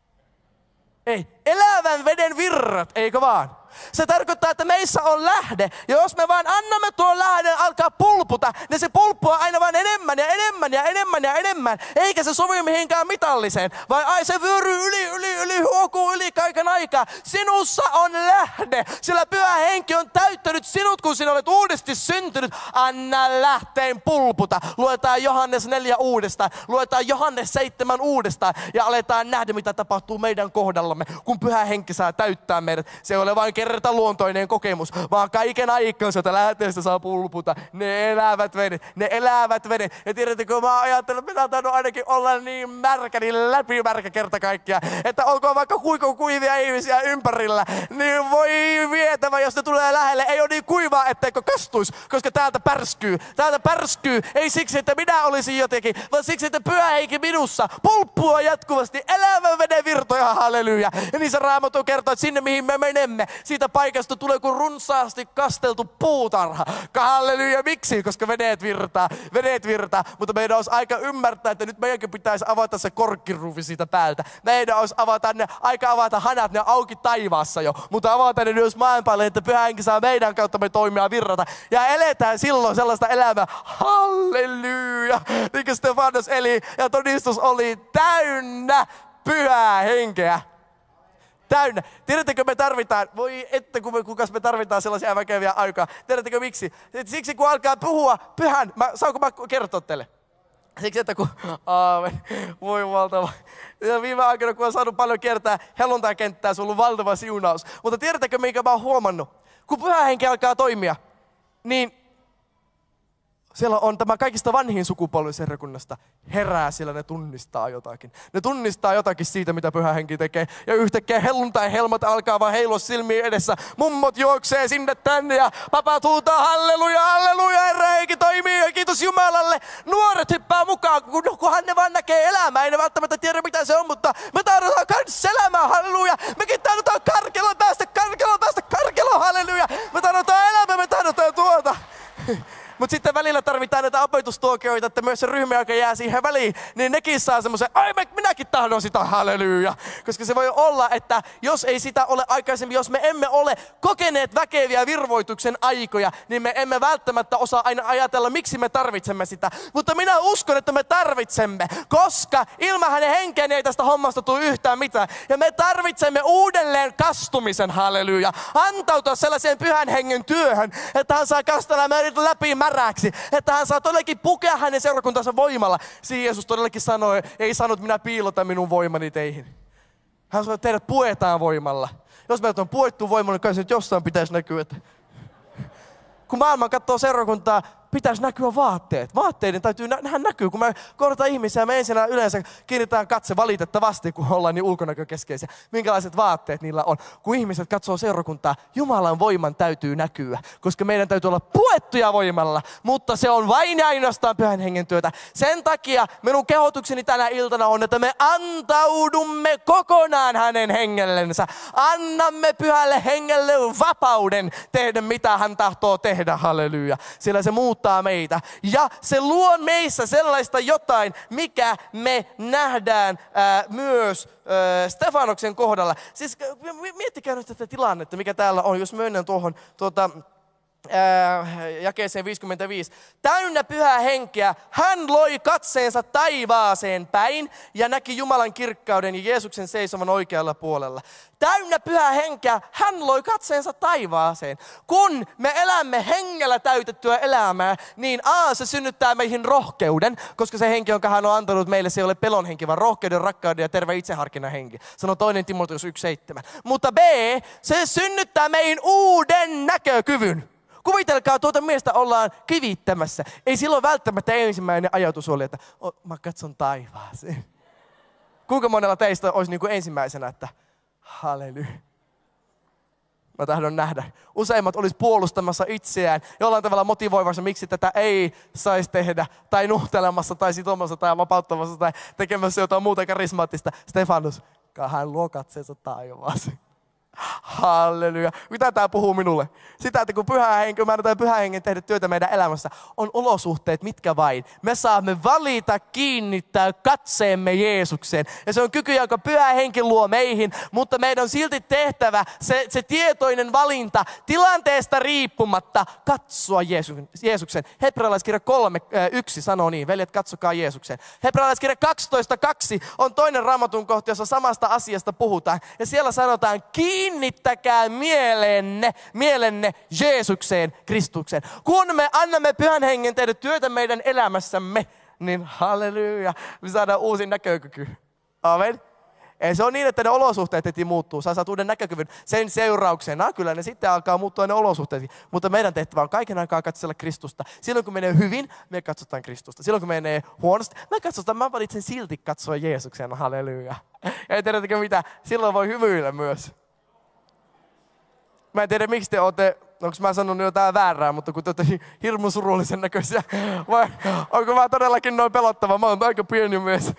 Ei, elävän veden virrat, eikö vaan? Se tarkoittaa, että meissä on lähde. Ja jos me vaan annamme tuon lähden alkaa pulputa, niin se pulppua aina vaan enemmän ja enemmän ja enemmän ja enemmän. Eikä se sovi mihinkään mitalliseen. Vai ai se vyöryy yli, yli, yli, huokuu yli kaiken aikaa. Sinussa on lähde. Sillä pyhä henki on täyttänyt sinut, kun sinä olet uudesti syntynyt. Anna lähteen pulputa. Luetaan Johannes neljä uudestaan. Luetaan Johannes seitsemän uudestaan. Ja aletaan nähdä, mitä tapahtuu meidän kohdallamme, kun pyhä henki saa täyttää meidät. Se ei ole vain kertaluontoinen kokemus, vaan kaiken aikaan sieltä lähteestä saa pulputa. Ne elävät vedet, ne elävät vedet. Ja tiedättekö, mä ajattelen, että minä tainnut ainakin olla niin märkä, niin läpimärkä kerta kaikkia, että olkoon vaikka kuinka kuivia ihmisiä ympärillä, niin voi vietävä, jos ne tulee lähelle. Ei ole niin kuivaa, etteikö kastuisi, koska täältä pärskyy. Täältä pärskyy, ei siksi, että minä olisin jotenkin, vaan siksi, että pyhä henki minussa pulppua jatkuvasti elävän veden virtoja, halleluja. Ja niin se Raamattu kertoo, että sinne mihin me menemme, siitä paikasta tulee kuin runsaasti kasteltu puutarha. Halleluja, miksi? Koska vedet virtaa, vedet virtaa. Mutta meidän olisi aika ymmärtää, että nyt meidänkin pitäisi avata se korkkiruuvi siitä päältä. Meidän olisi avata ne, aika avata hanat, ne auki taivaassa jo. Mutta avata ne myös maan päälle, että pyhä henki saa meidän kautta me toimia virrata. Ja eletään silloin sellaista elämää. Halleluja! Niin kuin Stefanos eli ja todistus oli täynnä pyhää henkeä. Täynnä. Tiedättekö, me tarvitaan, voi että kukas me tarvitaan sellaisia väkeviä aikaa. Tiedättekö miksi? Siksi kun alkaa puhua pyhän, mä, saanko mä kertoa teille? Siksi, että kun, aamen, voi valtava. Ja viime aikoina, kun olen saanut paljon kiertää helluntaikenttää, se on ollut valtava siunaus. Mutta tiedättekö, minkä mä oon huomannut? Kun pyhä henki alkaa toimia, niin siellä on tämä kaikista vanhin sukupolvi seurakunnasta. Herää, sillä ne tunnistaa jotakin. Ne tunnistaa jotakin siitä, mitä pyhä henki tekee. Ja yhtäkkiä helluntai-helmat alkaa vaan heilua silmiin edessä. Mummot juoksee sinne tänne ja papat huutaa halleluja, halleluja, Herra henki toimii ja kiitos Jumalalle. Nuoret hyppää mukaan, kunhan ne vaan näkee elämää. Ei ne välttämättä tiedä, mitä se on, mutta me tarvitaan kans elämää, halleluja. Mekin tarvitaan karkeloon päästä, karkeloon päästä, karkeloon, halleluja. Me tarvitaan elämää, me tarvitaan tuota. Mutta sitten välillä tarvitaan näitä opetustuokioita, että myös se ryhmäaika jää siihen väliin, niin nekin saa semmoisen, ai minäkin tahdon sitä, halleluja. Koska se voi olla, että jos ei sitä ole aikaisemmin, jos me emme ole kokeneet väkeviä virvoituksen aikoja, niin me emme välttämättä osaa aina ajatella, miksi me tarvitsemme sitä. Mutta minä uskon, että me tarvitsemme, koska ilman hänen henkeä ei tästä hommasta tule yhtään mitään. Ja me tarvitsemme uudelleen kastumisen, halleluja. Antautua sellaiseen pyhän hengen työhön, että hän saa kastella meidät läpi märäksi. Että hän saa todellakin pukea hänen seurakuntansa voimalla. Siinä Jeesus todellakin sanoi, ei sanonut, minä piilotan minun voimani teihin. Hän sanoi, että teidät puetaan voimalla. Jos meidät on puettu voimalla, niin kai se nyt jossain pitäisi näkyä. Että kun maailma katsoo seurakuntaa, pitäisi näkyä vaatteet. Vaatteiden täytyy nä- nähdä näkyy. Kun me kohdataan ihmisiä, me ensin yleensä kiinnitetään katse valitettavasti, kun ollaan niin ulkonäkökeskeisiä. Minkälaiset vaatteet niillä on. Kun ihmiset katsoo seurakuntaa, Jumalan voiman täytyy näkyä. Koska meidän täytyy olla puettuja voimalla. Mutta se on vain ja ainoastaan pyhän hengen työtä. Sen takia minun kehotukseni tänä iltana on, että me antaudumme kokonaan hänen hengellensä. Annamme pyhälle hengelle vapauden tehdä mitä hän tahtoo tehdä. Halleluja. Sillä se muuttaa meitä. Ja se luo meissä sellaista jotain, mikä me nähdään ää, myös ää, Stefanoksen kohdalla. Siis miettikää nyt tätä tilannetta, mikä täällä on, jos mennään tuohon tuota, ää, jakeeseen viisikymmentäviisi. Täynnä pyhää henkeä, hän loi katseensa taivaaseen päin ja näki Jumalan kirkkauden ja Jeesuksen seisovan oikealla puolella. Täynnä pyhää henkeä, hän loi katseensa taivaaseen. Kun me elämme hengellä täytettyä elämää, niin A, se synnyttää meihin rohkeuden, koska se henki, jonka hän on antanut meille, se ei ole pelon henki, vaan rohkeuden, rakkauden ja terve itseharkinnan henki. Sanoo toinen Timoteus yksi seitsemän. Mutta B, se synnyttää meihin uuden näkökyvyn. Kuvitelkaa, tuota miestä ollaan kivittämässä. Ei silloin välttämättä ensimmäinen ajatus oli, että oh, mä katson taivaaseen. Kuinka monella teistä olisi niin kuin ensimmäisenä, että halleluja. Mä tahdon nähdä. Useimmat olisi puolustamassa itseään jollain tavalla motivoivassa, miksi tätä ei saisi tehdä. Tai nuhtelemassa, tai sitomassa, tai vapauttamassa, tai tekemässä jotain muuta karismaattista. Stefanus, hän luo katseensa taivaaseen. Halleluja. Mitä tämä puhuu minulle? Sitä, että kun pyhä henki, mä annetaan pyhä hengen tehdä työtä meidän elämässä, on olosuhteet mitkä vain. Me saamme valita kiinnittää katseemme Jeesukseen. Ja se on kyky, jonka pyhä henki luo meihin, mutta meidän on silti tehtävä se, se tietoinen valinta tilanteesta riippumatta katsoa Jeesuksen. Hebrealaiskirja kolme yksi sanoo niin, veljet katsokaa Jeesukseen. Hebrealaiskirja kaksitoista kaksi on toinen raamatun kohta, jossa samasta asiasta puhutaan. Ja siellä sanotaan, kiinnittäkää mielenne, mielenne Jeesukseen, Kristukseen. Kun me annamme pyhän hengen tehdä työtä meidän elämässämme, niin halleluja, me saadaan uusi näkökyky. Amen. Ei se on niin, että ne olosuhteet heti muuttuu. Sä saat uuden näkökyvyn. Sen seurauksena kyllä ne sitten alkaa muuttua ne olosuhteet. Mutta meidän tehtävä on kaiken aikaa katsella Kristusta. Silloin kun menee hyvin, me katsotaan Kristusta. Silloin kun menee huonosti, me katsotaan. Mä valitsen silti katsoa Jeesuksen. Halleluja. Ja ei tiedätkö mitä, silloin voi hymyillä myös. Mä en tiedä, miksi te olette, onko mä sanonut jotain väärää, mutta kun te olette hirmu surullisen näköisiä, vai onko mä todellakin noin pelottava? Mä oon aika pieni mies.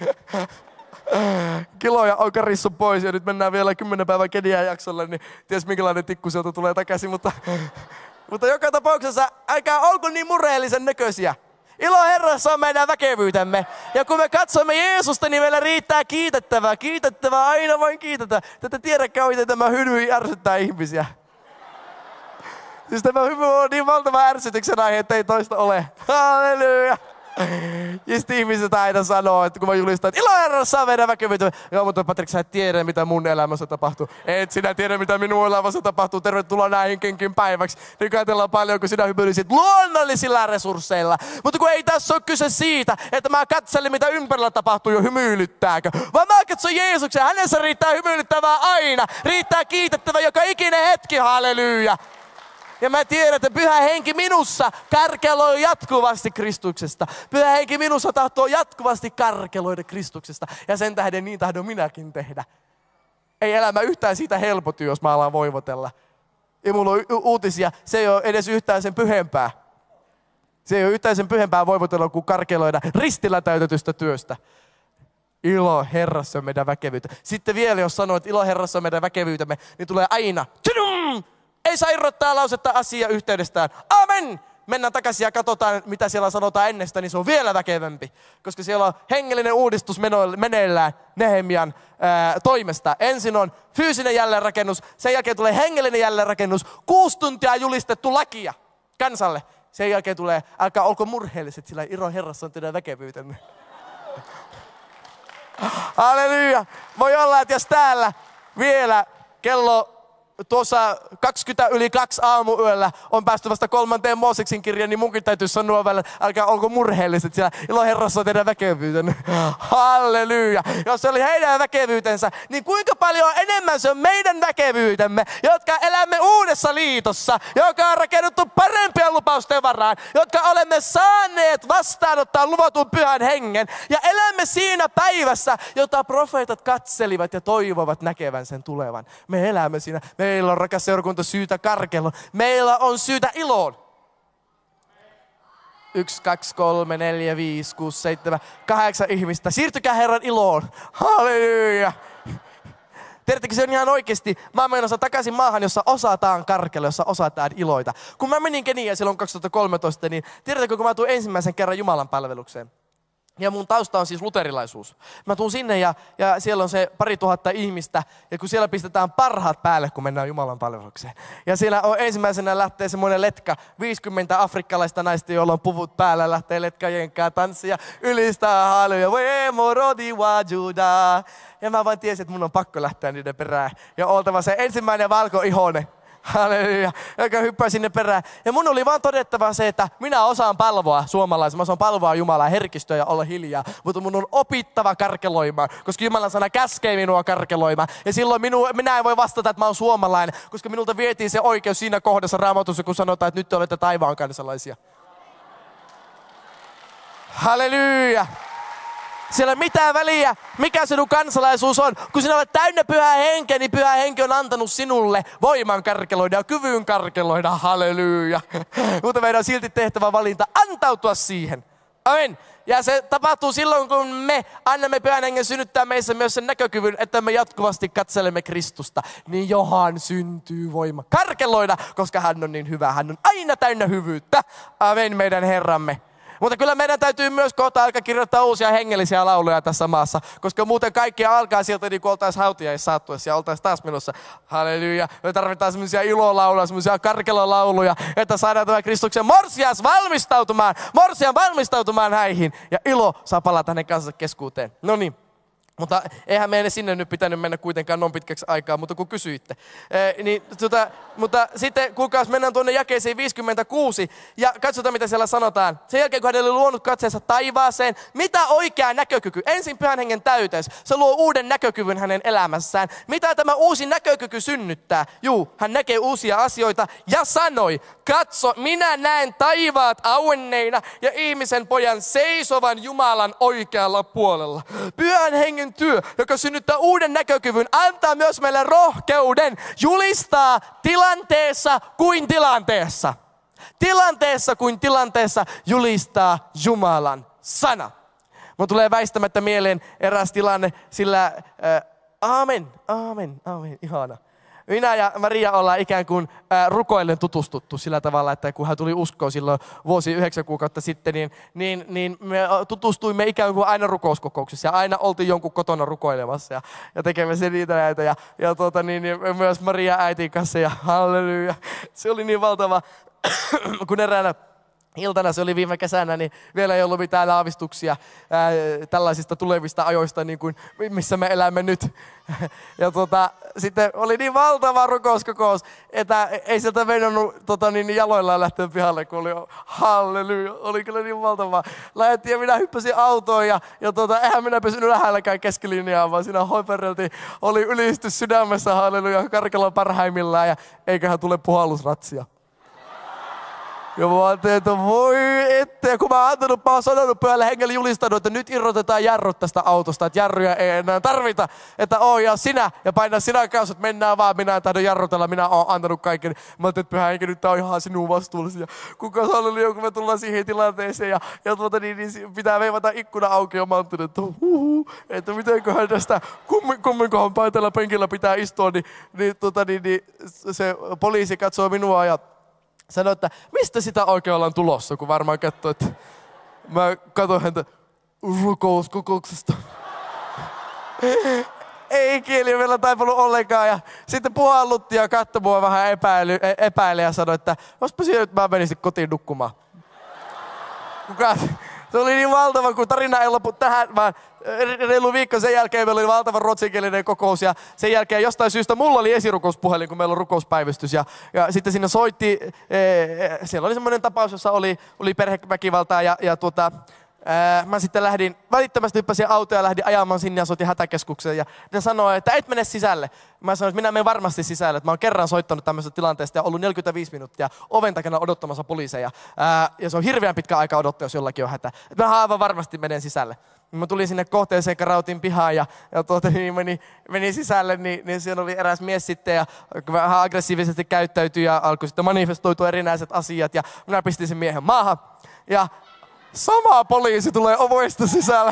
Kiloja on karissu pois ja nyt mennään vielä kymmenen päivän Kenian jaksolle, niin ties minkälainen tikku sieltä tulee takaisin, mutta, mutta joka tapauksessa älkää olko niin murheellisen näköisiä. Ilo Herrassa on meidän väkevyytemme. Ja kun me katsomme Jeesusta, niin meillä riittää kiitettävää. Kiitettävää, aina vain kiitetään. Tätä tiedäkään, miten tämä hymy ärsyttää ihmisiä. Siis tämä hymy on niin valtava ärsytyksen aihe, että ei toista ole. Halleluja. Ja sitten ihmiset aina sanoo, että kun mä julistan, että ilo Herrassa on meidän väkevyytemme. Joo, mutta Patrik, sä et tiedä, mitä mun elämässä tapahtuu. Et sinä tiedä, mitä minun elämässä tapahtuu. Tervetuloa näihin kenkin päiväksi. Nyt ajatellaan paljon, kun sinä hymyisit luonnollisilla resursseilla. Mutta kun ei tässä ole kyse siitä, että mä katselen, mitä ympärillä tapahtuu jo hymyilyttääkö. Vaan mä katson Jeesuksen. Hänessä riittää hymyilyttävää aina. Riittää kiitettävä joka ikinen hetki. Halleluja. Ja mä tiedän, että pyhä henki minussa karkeloi jatkuvasti Kristuksesta. Pyhä henki minussa tahtoo jatkuvasti karkeloida Kristuksesta. Ja sen tähden niin tahdon minäkin tehdä. Ei elämä yhtään siitä helpotu, jos mä alan voivotella. Ja mulla on uutisia, se ei ole edes yhtään sen pyhempää. Se ei ole yhtään sen pyhempää voivotella kuin karkeloida ristillä täytetystä työstä. Ilo Herrassa on meidän väkevyyttä. Sitten vielä, jos sanoo, että ilo Herrassa on meidän väkevyytemme, niin tulee aina. Tadum! Ei saa irrottaa lausetta asia yhteydestään. Amen! mennään takaisin ja katsotaan, mitä siellä sanotaan ennestä, niin se on vielä väkevämpi. Koska siellä on hengellinen uudistus meneillään Nehemian ää, toimesta. Ensin on fyysinen jälleenrakennus, sen jälkeen tulee hengellinen jälleenrakennus, kuusi tuntia julistettu lakia kansalle. Sen jälkeen tulee, älkää olko murheelliset, sillä Iro Herrassa on teidän väkevyytenne. Halleluja! Voi olla, että jos täällä vielä kello tuossa kaksikymmentä yli kaksi aamuyöllä on päästy vasta kolmanteen Mooseksin kirjaan, niin munkin täytyy sanoa välillä, älkää olko murheelliset, siellä Ilo Herrassa on teidän väkevyytenne. Halleluja! Jos se oli heidän väkevyytensä, niin kuinka paljon enemmän se on meidän väkevyytemme, jotka elämme uudessa liitossa, joka on rakennettu parempien lupausten varaan, jotka olemme saaneet vastaanottaa luvatun pyhän hengen ja elämme siinä päivässä, jota profeetat katselivat ja toivovat näkevän sen tulevan. Me elämme siinä. Meillä on, rakas seurakunta, syytä karkeloon. Meillä on syytä iloon. Yksi, kaksi, kolme, neljä, viisi, kuusi, seitsemän, kahdeksan ihmistä. Siirtykää Herran iloon. Halleluja. Tiedättekö, se on ihan oikeasti. Mä oon menossa takaisin maahan, jossa osataan karkella, jossa osataan iloita. Kun mä menin Keniaan silloin kaksituhattakolmetoista, niin tiedättekö, kun mä tuun ensimmäisen kerran Jumalan palvelukseen. Ja mun tausta on siis luterilaisuus. Mä tuun sinne ja, ja siellä on se pari tuhatta ihmistä. Ja kun siellä pistetään parhaat päälle, kun mennään Jumalan palvelukseen. Ja siellä on ensimmäisenä lähtee semmoinen letka. viisikymmentä afrikkalaista naista, joilla on puvut päällä. Lähtee letka jenkää tanssia. Ylistää halleluja. Wemorodi wajuda. Ja mä vaan tiesin, että mun on pakko lähteä niiden perään. Ja oltava se ensimmäinen valkoihoinen. Halleluja. Joka hyppää sinne perään. Ja mun oli vaan todettava se, että minä osaan palvoa suomalaisen. Mä osaan palvoa Jumalaa, herkistöä ja olla hiljaa. Mutta mun on opittava karkeloimaan, koska Jumalan sana käskee minua karkeloimaan. Ja silloin minu, minä en voi vastata, että mä oon suomalainen, koska minulta vietiin se oikeus siinä kohdassa Raamatussa, kun sanotaan, että nyt te olette taivaan kansalaisia. Halleluja. Siellä ei ole mitään väliä, mikä sinun kansalaisuus on. Kun sinä olet täynnä pyhää henkeä, niin pyhä henki on antanut sinulle voiman karkeloida ja kyvyn karkeloida. Halleluja. Mutta meidän on silti tehtävä valinta antautua siihen. Amen. Ja se tapahtuu silloin, kun me annamme pyhän hengen synnyttää meissä myös sen näkökyvyn, että me jatkuvasti katselemme Kristusta. Niin johan syntyy voima karkeloida, koska hän on niin hyvä. Hän on aina täynnä hyvyyttä. Amen, meidän Herramme. Mutta kyllä meidän täytyy myös kohta alkaa kirjoittaa uusia hengellisiä lauluja tässä maassa, koska muuten kaikki alkaa sieltä niin kuin oltaisiin hautiaissaattuessa ja oltaisiin taas menossa. Halleluja. Me tarvitaan semmoisia ilolauluja, semmoisia karkelolauluja, että saadaan tämä Kristuksen morsias valmistautumaan, morsian valmistautumaan häihin ja ilo saa palata hänen kanssa keskuuteen. No niin. Mutta eihän meidän sinne nyt pitänyt mennä kuitenkaan noin pitkäksi aikaa, mutta kun kysyitte. Ee, niin, tota, mutta sitten kuulkaas mennään tuonne jakeeseen viisikymmentäkuusi ja katsotaan mitä siellä sanotaan. Sen jälkeen kun hän oli luonut katseensa taivaaseen, mitä oikea näkökyky? Ensin pyhän hengen täyteys. Se luo uuden näkökyvyn hänen elämässään. Mitä tämä uusi näkökyky synnyttää? Juu, hän näkee uusia asioita ja sanoi, katso, minä näen taivaat auenneina ja ihmisen pojan seisovan Jumalan oikealla puolella. Pyhän hengen työ, joka synnyttää uuden näkökyvyn, antaa myös meille rohkeuden julistaa tilanteessa kuin tilanteessa. Tilanteessa kuin tilanteessa julistaa Jumalan sana. Mun tulee väistämättä mieleen eräs tilanne, sillä äh, aamen, aamen, aamen, ihana. Minä ja Maria ollaan ikään kuin äh, rukoillen tutustuttu sillä tavalla, että kun hän tuli uskoon silloin vuosi yhdeksän kuukautta sitten, niin, niin, niin me tutustuimme ikään kuin aina rukouskokouksissa ja aina oltiin jonkun kotona rukoilemassa ja, ja tekemässä niitä näitä. Ja, ja tuota, niin, niin, myös Maria äitin kanssa ja halleluja. Se oli niin valtava, kun eräänä iltana, se oli viime kesänä, niin vielä ei ollut mitään aavistuksia ää, tällaisista tulevista ajoista, niin kuin missä me elämme nyt. Ja tota, sitten oli niin valtava rukouskokous, että ei sieltä meinannut tota, niin, jaloillaan lähteä pihalle, kun oli halleluja. Oli kyllä niin valtavaa. Lähettiin ja minä hyppäsin autoon ja, ja tota, eihän minä pysynyt lähelläkään keskilinjaa, vaan siinä hoipereltiin. Oli ylistys sydämessä, halleluja, karkella parhaimmillaan ja eiköhän tule puhallusratsia. Ja mä ajattelin, että voi ettei, kun mä oon antanut, mä oon sanonut pyhälle hengelle julistanut, että nyt irrotetaan jarrut tästä autosta, että jarruja ei enää tarvita, että ohjaa sinä ja paina sinä kanssa, että mennään vaan, minä en tahdo jarrutella, minä oon antanut kaiken. Mä ajattelin, että pyhä henki nyt tää on ihan sinun vastuullasi. Ja kuka sanoi, kun me tullaan siihen tilanteeseen ja, ja tuota, niin, niin, pitää veivata ikkuna auki ja mä ajattelin, että huhu, että mitenköhän tästä, kummin, kumminkohan paitella penkillä pitää istua, niin, niin, tuota, niin, niin se poliisi katsoo minua ja sanoi, että mistä sitä oikein ollaan tulossa, kun varmaan katsoi, että mä katsoin häntä rukouskokouksesta. Ei kieli vielä taipunut ollenkaan ja sitten puhallutti ja katsoi mua vähän epäily, epäili ja sanoi, että jospa siinä nyt mä menisin kotiin nukkumaan. Kuka? Se oli niin valtava, kun tarina ei lopu tähän, vaan reilu viikko sen jälkeen meillä oli valtava ruotsinkielinen kokous ja sen jälkeen jostain syystä mulla oli esirukouspuhelin, kun meillä on rukouspäivystys ja, ja sitten siinä soitti, ee, siellä oli semmoinen tapaus, jossa oli, oli perheväkivaltaa ja, ja tuota, ää, mä sitten lähdin, välittömästi hyppäsin autoon ja lähdin ajamaan sinne ja soitin hätäkeskukseen ja ne sanoi, että et mene sisälle. Mä sanoin, että minä menen varmasti sisälle, että mä oon kerran soittanut tämmöisestä tilanteesta ja ollut neljäkymmentäviisi minuuttia oven takana odottamassa poliiseja. Ää, ja se on hirveän pitkä aika odottaa, jos jollakin on hätä. Että mä aivan varmasti menen sisälle. Mä tulin sinne kohteeseen, karautin pihaan ja, ja tuota, niin menin, menin sisälle, niin, niin siellä oli eräs mies sitten ja vähän aggressiivisesti käyttäytyi ja alkoi sitten manifestoitua erinäiset asiat ja minä pistin sen miehen maahan. Ja sama poliisi tulee ovesta sisällä.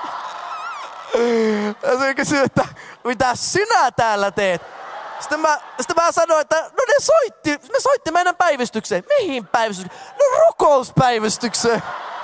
Ja se kysyy, että mitä sinä täällä teet? Sitten mä, sitten mä sanoin, että no ne soitti, ne soitti meidän päivystykseen. Mihin päivystykseen? No rukouspäivystykseen.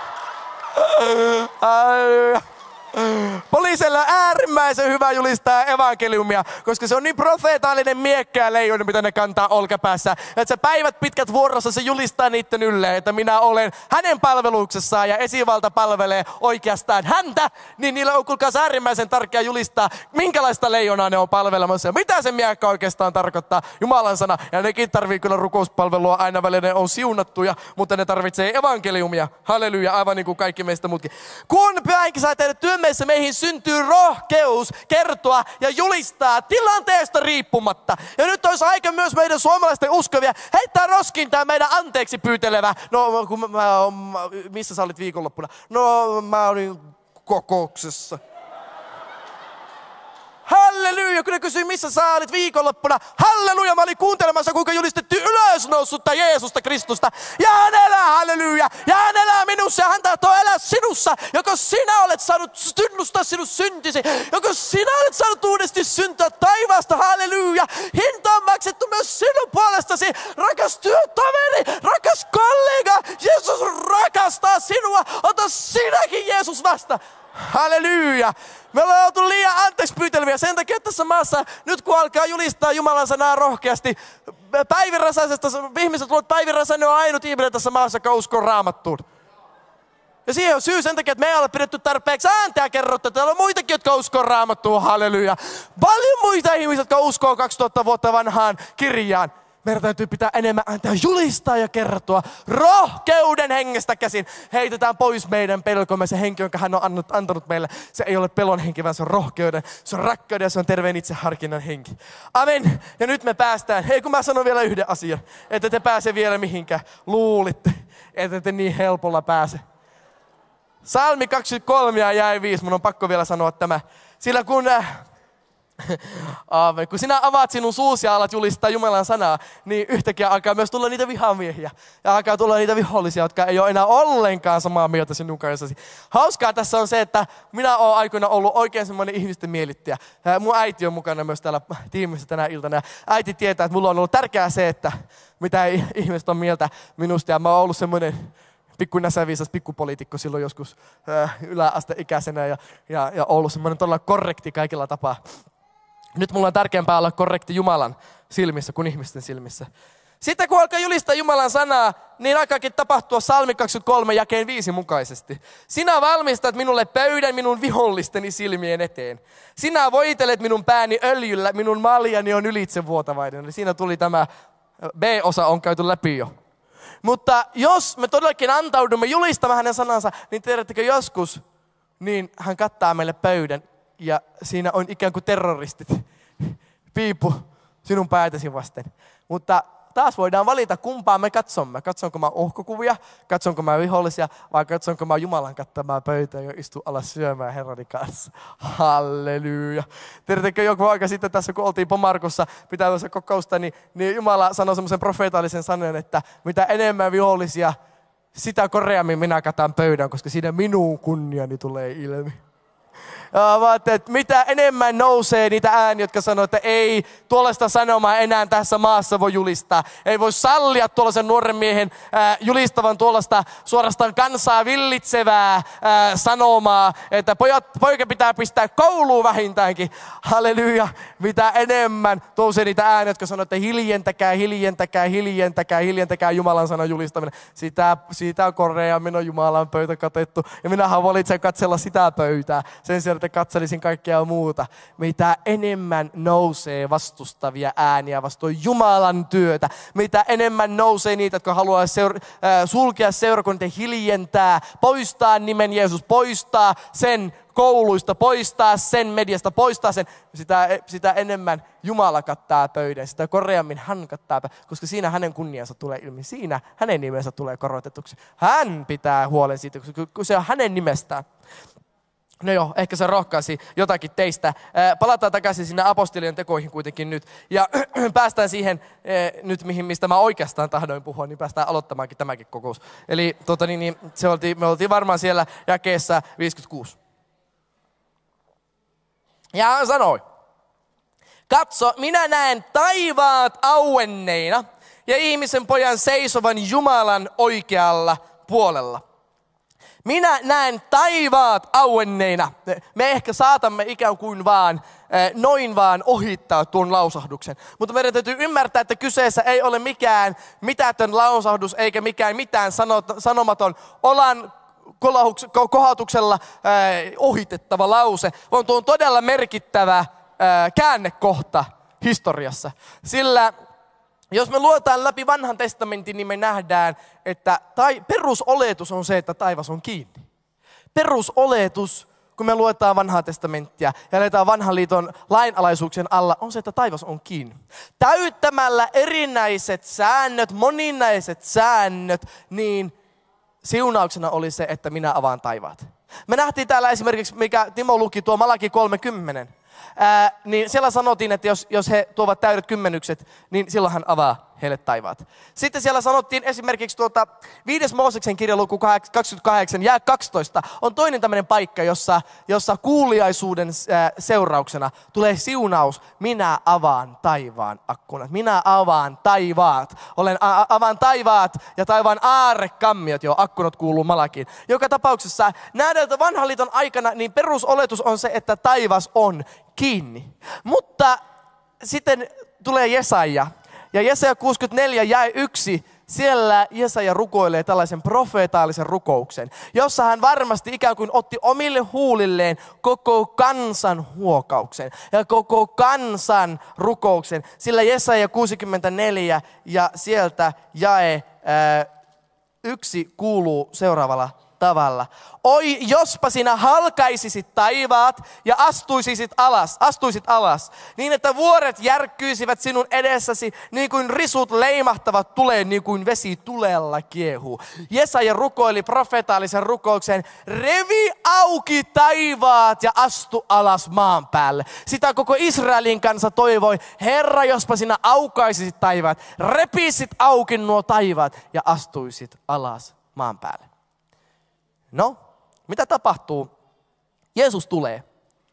Poliisilla on äärimmäisen hyvä julistaa evankeliumia, koska se on niin profeetallinen miekkä ja leijona, mitä ne kantaa olkapäässä. Että se päivät pitkät vuorossa se julistaa niiden ylle, että minä olen hänen palveluksessaan ja esivalta palvelee oikeastaan häntä. Niin niillä on kuulkaas äärimmäisen tärkeää julistaa, minkälaista leijonaa ne on palvelemassa ja mitä se miekkä oikeastaan tarkoittaa. Jumalan sana. Ja nekin tarvii kyllä rukouspalvelua aina välillä, ne on siunattuja, mutta ne tarvitsee evankeliumia. Halleluja, aivan niin kuin kaikki meistä muutkin. Kun pyhänkin saa tehdä työn meissä meihin syntyy rohkeus kertoa ja julistaa tilanteesta riippumatta. Ja nyt olisi aika myös meidän suomalaisten uskovia heittää roskiin tämä meidän anteeksi pyytelevä. No, kun mä, mä, missä sä olit viikonloppuna? No, mä olin kokouksessa. Halleluja, kun ne kysyi, missä sä olit viikonloppuna. Halleluja, mä olin kuuntelemassa, kuinka julistettiin ylösnousutta Jeesusta Kristusta. Ja hän elää, halleluja. Ja hän elää minussa ja hän tahtoo elää sinussa. Joko sinä olet saanut tunnustaa sinun syntisi. Joko sinä olet saanut uudesti syntyä taivaasta, halleluja. Hinta on maksettu myös sinun puolestasi. Rakas työtoveri, rakas kollega. Jeesus rakastaa sinua. Ota sinäkin Jeesus vasta. Halleluja! Me ollaan oltu liian anteeksi pyyteleviä sen takia, että tässä maassa, nyt kun alkaa julistaa Jumalan sanaa rohkeasti, päivirasaisesta, ihmiset luulee, että päivirasainen on ainut ihminen tässä maassa, joka uskoo Raamattuun. Ja siihen on syy sen takia, että me ei ole pidetty tarpeeksi ääntä ja kerrottu, että täällä on muitakin, jotka uskoo Raamattuun, halleluja. Paljon muita ihmisiä, jotka uskoo kaksituhatta vuotta vanhaan kirjaan. Meidän täytyy pitää enemmän ääntä julistaa ja kertoa rohkeuden hengestä käsin. Heitetään pois meidän pelkomme. Se henki, jonka hän on antanut meille, se ei ole pelon henki, vaan se on rohkeuden, se on rakkauden ja se on terveen itseharkinnan henki. Amen. Ja nyt me päästään. Hei, kun mä sanon vielä yhden asian, että te pääse vielä mihinkään. Luulitte, että te niin helpolla pääse. Psalmi kaksikymmentäkolme ja jäi viisi. Mun on pakko vielä sanoa tämä. Sillä kun... Aamen. Kun sinä avaat sinun suusi ja alat julistaa Jumalan sanaa, niin yhtäkkiä alkaa myös tulla niitä vihamiehiä. Ja alkaa tulla niitä vihollisia, jotka ei ole enää ollenkaan samaa mieltä sinun kanssasi. Hauskaa tässä on se, että minä olen aikoina ollut oikein semmoinen ihmisten mielittäjä. Mun äiti on mukana myös täällä tiimissä tänä iltana. Ja äiti tietää, että mulla on ollut tärkeää se, että mitä ihmiset on mieltä minusta. Ja mä oon ollut semmoinen pikku näsäviisas pikkupoliitikko silloin joskus äh, yläasteikäisenä. Ja, ja, ja ollut semmoinen todella korrekti kaikilla tapaa. Nyt mulla on tärkeämpää olla korrekti Jumalan silmissä kuin ihmisten silmissä. Sitten kun alkaa julistaa Jumalan sanaa, niin alkaakin tapahtua Psalmi kaksikymmentäkolme jakeen viisi mukaisesti. Sinä valmistat minulle pöydän minun vihollisteni silmien eteen. Sinä voitelet minun pääni öljyllä, minun maljani on ylitsevuotavainen. Eli siinä tuli tämä B-osa on käyty läpi jo. Mutta jos me todellakin antaudumme julistamaan hänen sanansa, niin tiedättekö joskus, niin hän kattaa meille pöydän. Ja siinä on ikään kuin terroristit. Piipu sinun päätäsi vasten. Mutta taas voidaan valita, kumpaa me katsomme. Katsonko mä uhkokuvia, katsonko mä vihollisia, vai katsonko mä Jumalan kattamaa pöytää ja istu alas syömään Herrani kanssa. Halleluja. Tiedättekö joku aika sitten tässä, kun oltiin Pomarkussa pitämässä kokousta, niin, niin Jumala sanoi semmoisen profeetallisen sanan, että mitä enemmän vihollisia, sitä koreammin minä katan pöydän, koska siinä minun kunniani tulee ilmi. Ja mä ajattelin, että mitä enemmän nousee niitä ääniä, jotka sanoo, että ei tuollaista sanomaa enää tässä maassa voi julistaa. Ei voi sallia tuollaisen nuoren miehen äh, julistavan tuollaista suorastaan kansaa villitsevää äh, sanomaa, että pojat, poika pitää pistää kouluun vähintäänkin. Halleluja. Mitä enemmän nousee niitä ääniä, jotka sanoo, että hiljentäkää, hiljentäkää, hiljentäkää, hiljentäkää Jumalan sanan julistaminen. Sitä, siitä on Korea, minun Jumalan pöytä katettu. Ja minähän valitsen katsella sitä pöytää. Sen sijaan, että katselisin kaikkea muuta. Mitä enemmän nousee vastustavia ääniä vastoin Jumalan työtä. Mitä enemmän nousee niitä, jotka haluaa seura- äh, sulkea seurakuntia, hiljentää, poistaa nimen Jeesus, poistaa sen kouluista, poistaa sen mediasta, poistaa sen. Sitä, sitä enemmän Jumala kattaa pöydän, sitä korkeammin hän kattaa pöydän, koska siinä hänen kunniansa tulee ilmi. Siinä hänen nimensä tulee korotetuksi. Hän pitää huolen siitä, kun se on hänen nimestään. No joo, ehkä se rohkaisi jotakin teistä. Palataan takaisin sinne apostolien tekoihin kuitenkin nyt. Ja päästään siihen nyt, mihin, mistä mä oikeastaan tahdoin puhua, niin päästään aloittamaankin tämäkin kokous. Eli tota, niin, niin, se oltiin, me oltiin varmaan siellä jakeessa viisikymmentäkuusi. Ja hän sanoi, katso, minä näen taivaat auenneina ja ihmisen pojan seisovan Jumalan oikealla puolella. Minä näen taivaat auenneina. Me ehkä saatamme ikään kuin vaan, noin vaan ohittaa tuon lausahduksen. Mutta meidän täytyy ymmärtää, että kyseessä ei ole mikään mitätön lausahdus eikä mikään mitään sanomaton olan kohautuksella ohitettava lause, vaan tuo on todella merkittävä käännekohta historiassa. Sillä jos me luetaan läpi vanhan testamentin, niin me nähdään, että tai, perusoletus on se, että taivas on kiinni. Perusoletus, kun me luetaan vanhaa testamenttia ja eletään vanhan liiton lainalaisuuksien alla, on se, että taivas on kiinni. Täyttämällä erinäiset säännöt, moninaiset säännöt, niin siunauksena oli se, että minä avaan taivaat. Me nähtiin täällä esimerkiksi, mikä Timo luki tuo Malaki kolmekymmentä. Ää, niin siellä sanottiin, että jos, jos he tuovat täydet kymmenykset, niin silloin hän avaa heille taivaat. Sitten siellä sanottiin esimerkiksi tuota viides Mooseksen kirja luku kaksikymmentäkahdeksan ja kaksitoista on toinen tämmöinen paikka, jossa, jossa kuuliaisuuden ää, seurauksena tulee siunaus. Minä avaan taivaan akkunat. Minä avaan taivaat. Olen a- avaan taivaat ja taivaan aarrekammiot, jo akkunat kuuluu Malakiin. Joka tapauksessa nähdään, että vanhan liiton aikana niin perusoletus on se, että taivas on kiinni. Mutta sitten tulee Jesaja. Ja Jesaja kuusikymmentäneljä jae yksi, siellä Jesaja rukoilee tällaisen profeetaalisen rukouksen, jossa hän varmasti ikään kuin otti omille huulilleen koko kansan huokauksen ja koko kansan rukouksen. Sillä Jesaja kuusikymmentäneljä ja sieltä jae ää, yksi kuuluu seuraavalla tavalla. Oi, jospa sinä halkaisisit taivaat ja astuisisit alas, astuisit alas, niin että vuoret järkkyisivät sinun edessäsi, niin kuin risut leimahtavat tuleen, niin kuin vesi tulella kiehuu. Jesaja rukoili profeetaalisen rukouksen, revi auki taivaat ja astu alas maan päälle. Sitä koko Israelin kansa toivoi, Herra, jospa sinä aukaisisit taivaat, repisit auki nuo taivaat ja astuisit alas maan päälle. No, mitä tapahtuu? Jeesus tulee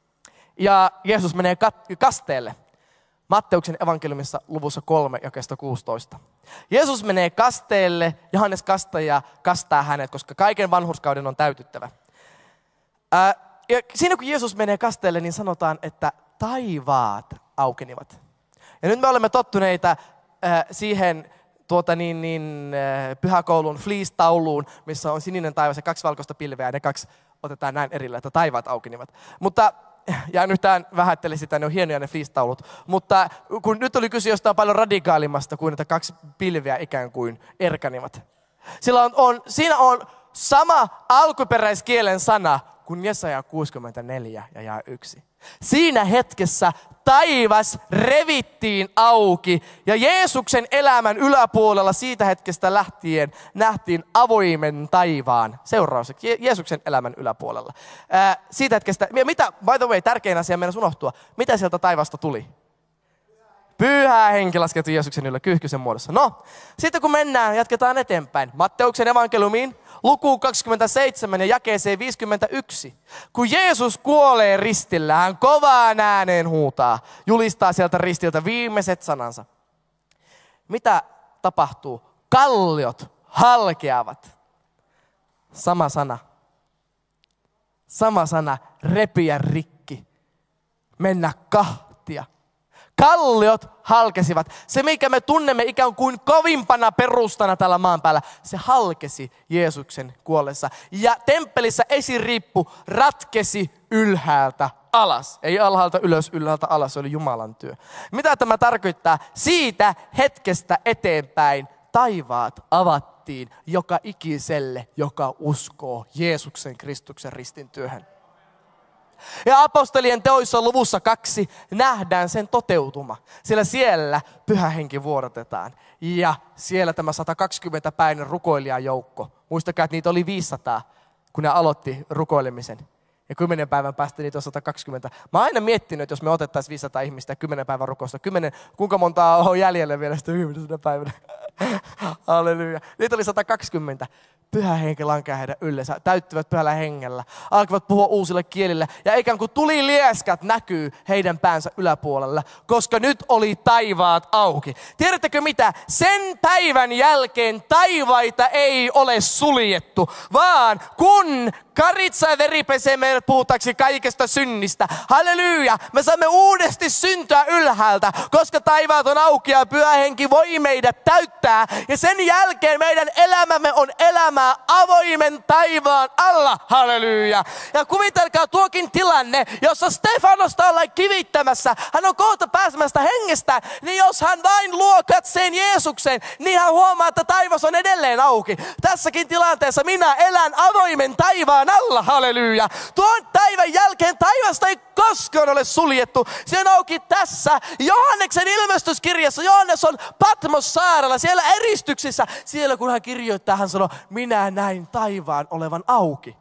ja Jeesus menee kasteelle. Matteuksen evankeliumissa luvussa kolme jakeesta kuusitoista. Jeesus menee kasteelle, Johannes kastaja kastaa hänet, koska kaiken vanhurskauden on täytyttävä. Ää, ja siinä kun Jeesus menee kasteelle, niin sanotaan, että taivaat aukenivat. Ja nyt me olemme tottuneita ää, siihen tuota niin, niin, pyhäkoulun fleece-tauluun, missä on sininen taivas ja kaksi valkoista pilveä, ja ne kaksi otetaan näin erillä, että taivaat aukenivat. Mutta, ja en yhtään vähättele sitä, ne on hienoja ne fleece-taulut, mutta kun nyt oli kyse jostain paljon radikaalimmasta kuin, että kaksi pilveä ikään kuin erkanivat. Sillä on, on, siinä on sama alkuperäiskielen sana kuin Jesaja kuusikymmentäneljä ja jae yksi. Siinä hetkessä taivas revittiin auki ja Jeesuksen elämän yläpuolella siitä hetkestä lähtien nähtiin avoimen taivaan seuraukseksi. Je- Jeesuksen elämän yläpuolella. Ää, siitä hetkestä, mitä, by the way, tärkein asia meidän unohtua, mitä sieltä taivasta tuli? Pyhä henki laskettu Jeesuksen yllä kyyhkysen muodossa. No, sitten kun mennään, jatketaan eteenpäin. Matteuksen evankeliumiin lukuun kaksikymmentäseitsemän ja jakeeseen viisikymmentäyksi. Kun Jeesus kuolee ristillä, hän kovaan ääneen huutaa, julistaa sieltä ristiltä viimeiset sanansa. Mitä tapahtuu? Kalliot halkeavat. Sama sana. Sama sana, repiä rikki, mennä kahtia. Kalliot halkesivat. Se, mikä me tunnemme ikään kuin kovimpana perustana tällä maan päällä, se halkesi Jeesuksen kuollessa. Ja temppelissä esiriippu ratkesi ylhäältä alas. Ei alhaalta ylös, ylhäältä alas, se oli Jumalan työ. Mitä tämä tarkoittaa? Siitä hetkestä eteenpäin taivaat avattiin joka ikiselle, joka uskoo Jeesuksen Kristuksen ristin työhön. Ja apostolien teoissa luvussa kaksi nähdään sen toteutuma. Sillä siellä Pyhä Henki vuodatetaan. Ja siellä tämä sata kaksikymmentä päinen rukoilijajoukko. Muistakaa, että niitä oli viisisataa, kun ne aloitti rukoilemisen. Ja kymmenen päivän päästä niitä on sata kaksikymmentä. Mä oon aina miettinyt, että jos me otettaisiin viisisataa ihmistä ja kymmenen päivän rukousta. kymmenen, kuinka montaa on jäljellä vielä sitä yhdentenä päivänä? Halleluja. Niitä oli sata kaksikymmentä. Pyhä Henki lankeaa heidän yllensä, täyttyvät pyhällä hengellä, alkavat puhua uusille kielillä ja ikään kuin tulilieskät näkyy heidän päänsä yläpuolella, koska nyt oli taivaat auki. Tiedättekö mitä? Sen päivän jälkeen taivaita ei ole suljettu, vaan kun karitsa ja veri pesee meidät puhutaksi kaikesta synnistä. Halleluja! Me saamme uudesti syntyä ylhäältä, koska taivaat on auki ja Pyhä Henki voi meidät täyttää. Ja sen jälkeen meidän elämämme on elämää avoimen taivaan alla. Halleluja! Ja kuvitelkaa tuokin tilanne, jossa Stefanosta ollaan kivittämässä. Hän on kohta pääsemästä hengestä. Niin jos hän vain luo katseen Jeesukseen, niin hän huomaa, että taivas on edelleen auki. Tässäkin tilanteessa minä elän avoimen taivaan alla, halleluja. Tuon päivän jälkeen taivasta ei koskaan ole suljettu. Se on auki tässä Johanneksen ilmestyskirjassa. Johannes on Patmos saarella, siellä eristyksissä. Siellä kun hän kirjoittaa, hän sanoo, minä näin taivaan olevan auki.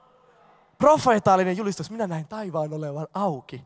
Profeetaalinen julistus, minä näin taivaan olevan auki.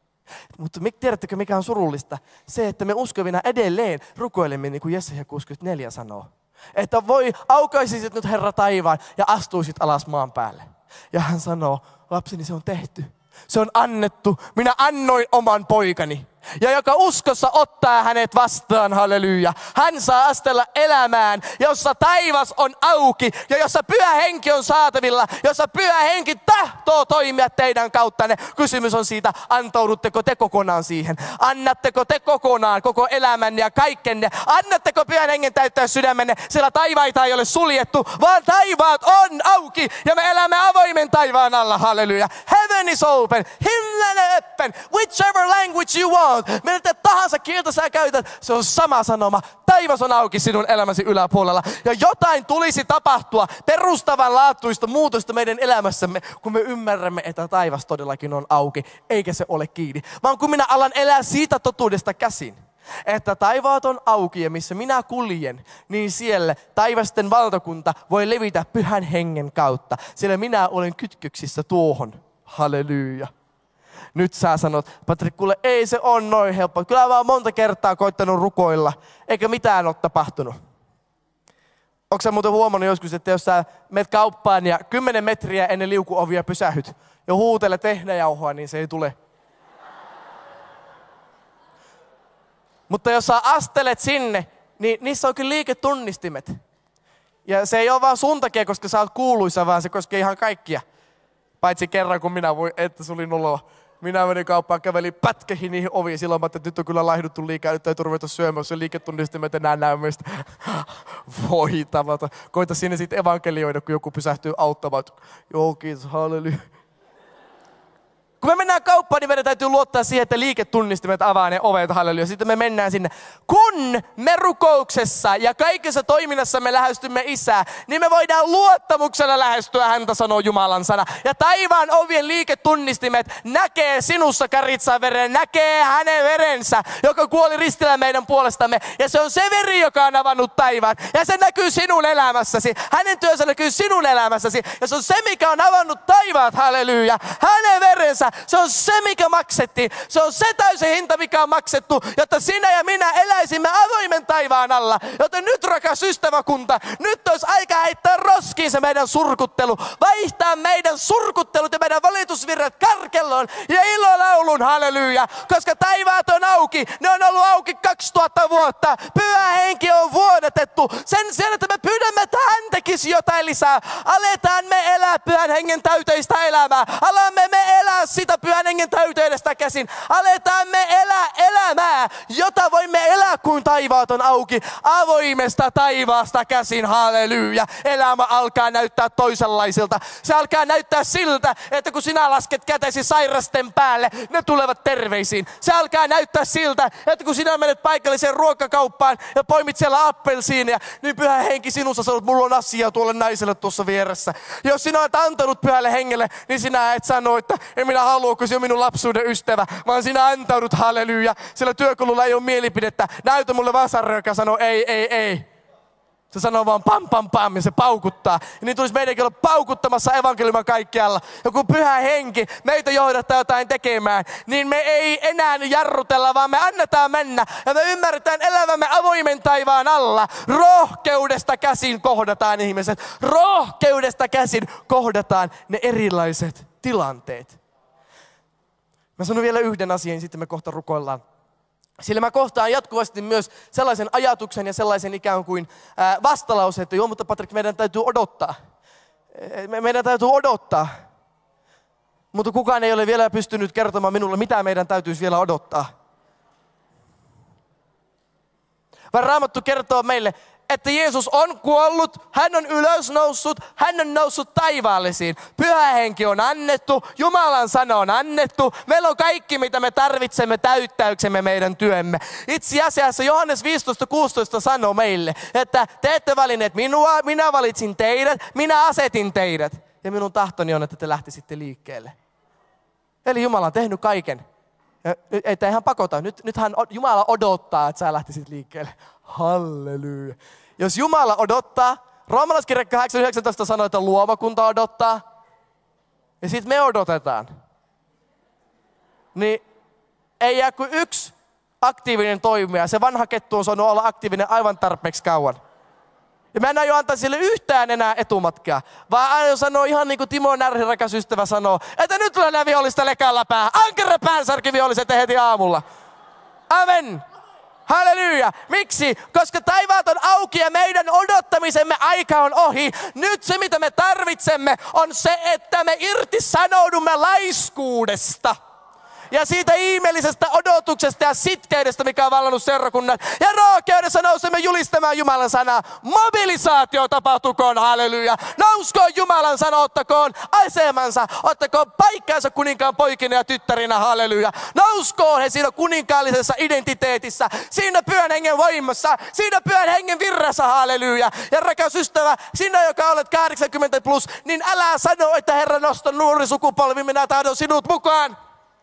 Mutta tiedättekö mikä on surullista? Se, että me uskovina edelleen rukoilemme niin kuin Jesaja kuusikymmentäneljä sanoo. Että voi aukaisisit nyt Herra taivaan ja astuisit alas maan päälle. Ja hän sanoo, lapseni se on tehty. Se on annettu. Minä annoin oman poikani. Ja joka uskossa ottaa hänet vastaan, halleluja. Hän saa astella elämään, jossa taivas on auki ja jossa Pyhä Henki on saatavilla, jossa Pyhä Henki tahtoo toimia teidän kauttanne. Kysymys on siitä, antaudutteko te kokonaan siihen? Annatteko te kokonaan koko elämänne ja kaikkenne? Annatteko Pyhän Hengen täyttää sydämenne, sillä taivaita ei ole suljettu, vaan taivaat on auki ja me elämme avoimen taivaan alla, halleluja. Heaven is open, himlen är öppen, whichever language you want. Mitä tahansa kieltä sä käytät, se on sama sanoma. Taivas on auki sinun elämäsi yläpuolella. Ja jotain tulisi tapahtua perustavanlaatuista muutosta meidän elämässämme, kun me ymmärrämme, että taivas todellakin on auki, eikä se ole kiinni. Vaan kun minä alan elää siitä totuudesta käsin, että taivaat on auki ja missä minä kuljen, niin siellä taivasten valtakunta voi levitä Pyhän Hengen kautta. Sillä minä olen kytköksissä tuohon. Halleluja. Nyt sä sanot, Patrik, kuule, ei se ole noin helppoa. Kyllä mä oon monta kertaa koittanut rukoilla, eikä mitään ole tapahtunut. Onko sä muuten huomannut joskus, että jos sä menet kauppaan ja kymmenen metriä ennen liukuovia pysähyt ja huutelet vehnäjauhoa, niin se ei tule. Mutta jos sä astelet sinne, niin niissä on kyllä liiketunnistimet. Ja se ei ole vaan sun takia, koska sä oot kuuluisa, vaan se koskee ihan kaikkia. Paitsi kerran, kun minä voin, että se oli noloa. Minä menin kauppaan, kävelin pätkähin niihin oviin. Silloin mä että nyt on kyllä laihduttu liikaa, nyt täytyy ruveta syömään, jos se liiketunnistimet enää näy meistä. Voi tavata. Koita sinne sitten evankelioida, kun joku pysähtyy auttamaan. Joo, kiitos, halleluja. Kun me mennään kauppaan, niin meidän täytyy luottaa siihen, että liiketunnistimet avaa ne ovet, halleluja. Sitten me mennään sinne. Kun me rukouksessa ja kaikessa toiminnassa me lähestymme Isää, niin me voidaan luottamuksella lähestyä häntä, sanoo Jumalan sana. Ja taivaan ovien liiketunnistimet näkee sinussa karitsan veren, näkee hänen verensä, joka kuoli ristillä meidän puolestamme. Ja se on se veri, joka on avannut taivaan. Ja se näkyy sinun elämässäsi. Hänen työnsä näkyy sinun elämässäsi. Ja se on se, mikä on avannut taivaat, halleluja. Hänen verensä. edessä. Se on se, mikä maksettiin. Se on se täysi hinta, mikä on maksettu, jotta sinä ja minä eläisimme avoimen taivaan alla. Joten nyt, rakas ystäväkunta, nyt olisi aika heittää roskiin se meidän surkuttelu. Vaihtaa meidän surkuttelut ja meidän valitusvirrat karkelloon ja ilolaulun, halleluja. Koska taivaat on auki. Ne on ollut auki kaksituhatta vuotta. Pyhä henki on vuodatettu. Sen sijaan, että me pyydämme, että hän tekisi jotain lisää. Aletaan me elää pyhän hengen täyteistä elämää. Alamme me elää sitä pyhän hengen täyteydestä käsin. Aletaan me elää elämää, jota voimme elää, kun taivaat on auki. Avoimesta taivaasta käsin, halleluja. Elämä alkaa näyttää toisenlaisilta. Se alkaa näyttää siltä, että kun sinä lasket kätesi sairasten päälle, ne tulevat terveisiin. Se alkaa näyttää siltä, että kun sinä menet paikalliseen ruokakauppaan ja poimit siellä appelsiinia, niin pyhä henki sinussa sanoo, että mulla on asia tuolle naiselle tuossa vieressä. Jos sinä olet antanut pyhälle hengelle, niin sinä et sano, että en minä halua, kun se on minun lapsuuden ystävä, vaan sinä antaudut, halleluja. Sillä työkalulla ei ole mielipidettä. Näytä mulle vasara, joka sanoo ei, ei, ei. Se sanoo vaan pam, pam, pam ja se paukuttaa. Ja niin tulisi meidänkin olla paukuttamassa evankeliumia kaikkialla. Ja kun pyhä henki meitä johdattaa jotain tekemään, niin me ei enää jarrutella, vaan me annetaan mennä. Ja me ymmärretään elävämme avoimen taivaan alla. Rohkeudesta käsin kohdataan ihmiset. Rohkeudesta käsin kohdataan ne erilaiset tilanteet. Mä sanon vielä yhden asian, niin sitten me kohta rukoillaan. Sillä mä kohtaan jatkuvasti myös sellaisen ajatuksen ja sellaisen ikään kuin vastalause, että joo, mutta Patrik, meidän täytyy odottaa. Meidän täytyy odottaa. Mutta kukaan ei ole vielä pystynyt kertomaan minulle, mitä meidän täytyisi vielä odottaa. Vaan Raamattu kertoo meille, että Jeesus on kuollut, hän on ylösnoussut, hän on noussut taivaallisiin. Pyhä henki on annettu, Jumalan sana on annettu. Meillä on kaikki, mitä me tarvitsemme täyttäyksemme meidän työmme. Itse asiassa Johannes viisitoista kuusitoista sanoo meille, että te ette valinneet minua, minä valitsin teidät, minä asetin teidät. Ja minun tahtoni on, että te lähtisitte liikkeelle. Eli Jumala on tehnyt kaiken. Ja ei ihan pakota. Nyt, nythän Jumala odottaa, että sä lähtisit liikkeelle. Halleluja. Jos Jumala odottaa, Roomalaiskirja kahdeksan yhdeksäntoista sanoo, että luomakunta odottaa. Ja sitten me odotetaan. Niin ei jää kuin yksi aktiivinen toimija. Se vanha kettu on saanut olla aktiivinen aivan tarpeeksi kauan. Ja mä en aio antaa sille yhtään enää etumatkaa. Vaan aion sanoa ihan niin kuin Timo Närhi, rakas ystävä, sanoo, että nyt tulee nämä vihollista lekalla päähän. Ankara päänsärkiviholliset heti aamulla. Amen. Halleluja. Miksi? Koska taivaat on auki ja meidän odottamisemme aika on ohi. Nyt se, mitä me tarvitsemme, on se, että me irtisanoudumme laiskuudesta. Ja siitä ihmeellisestä odotuksesta ja sitkeydestä, mikä on vallannut seurakunnan. Ja rohkeudessa nousemme julistamaan Jumalan sanaa. Mobilisaatio tapahtukoon, halleluja. Nouskoon Jumalan sana, ottakoon asemansa, ottakoon paikkaansa kuninkaan poikina ja tyttärinä, halleluja. Nouskoon he siinä kuninkaallisessa identiteetissä, siinä pyhän hengen voimassa, siinä pyhän hengen virrassa, halleluja. Ja rakas ystävä, sinä, joka olet kahdeksankymmentä plus, niin älä sano, että Herra nosta nuori sukupolvi, minä tahdon sinut mukaan.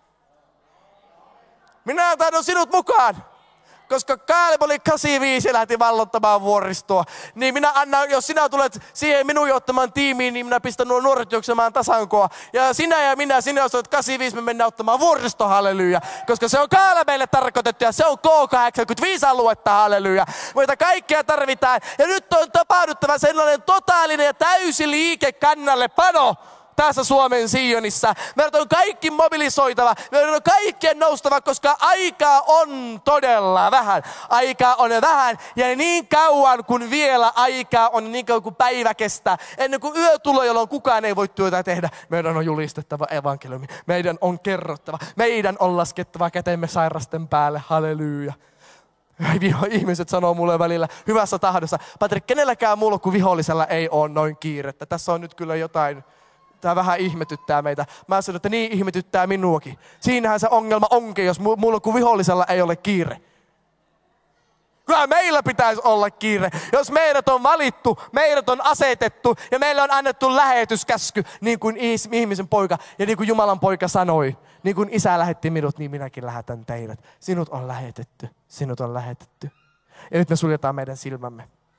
Minä tahdon sinut mukaan, koska Kaaleb oli kahdeksankymmentäviisi ja lähti vallottamaan vuoristoa. Niin minä annan, jos sinä tulet siihen minun johtamaan tiimiin, niin minä pistän nuo nuoret juoksemaan tasankoa. Ja sinä ja minä, sinä jos olet kahdeksankymmentäviisi, me mennään ottamaan vuoristo, halleluja. Koska se on Kaalebille tarkoitettu ja se on K kahdeksankymmentäviisi aluetta, halleluja. Mutta kaikkea tarvitaan. Ja nyt on tapahduttava sellainen totaalinen ja täysi liike kannalle pano. Tässä Suomen Sionissa. Meidän on kaikki mobilisoitava. Meidän on kaikkien noustava, koska aikaa on todella vähän. Aikaa on vähän. Ja niin kauan kuin vielä aikaa on, niin kauan kuin päivä kestää. Ennen kuin yö tulee, jolloin kukaan ei voi työtä tehdä. Meidän on julistettava evankeliumi. Meidän on kerrottava. Meidän on laskettava kätemme sairasten päälle. Halleluja. Ihmiset sanoo mulle välillä hyvässä tahdossa. Patrik, kenelläkään muulla kuin vihollisella ei ole noin kiirettä. Tässä on nyt kyllä jotain... Tämä vähän ihmetyttää meitä. Mä sanon, että niin ihmetyttää minuakin. Siinähän se ongelma onkin, jos mulla kuin vihollisella ei ole kiire. Kyllä meillä pitäisi olla kiire. Jos meidät on valittu, meidät on asetettu ja meille on annettu lähetyskäsky, niin kuin ihmisen poika ja niin kuin Jumalan poika sanoi. Niin kuin isä lähetti minut, niin minäkin lähetän teidät. Sinut on lähetetty. Sinut on lähetetty. Ja nyt me suljetaan meidän silmämme.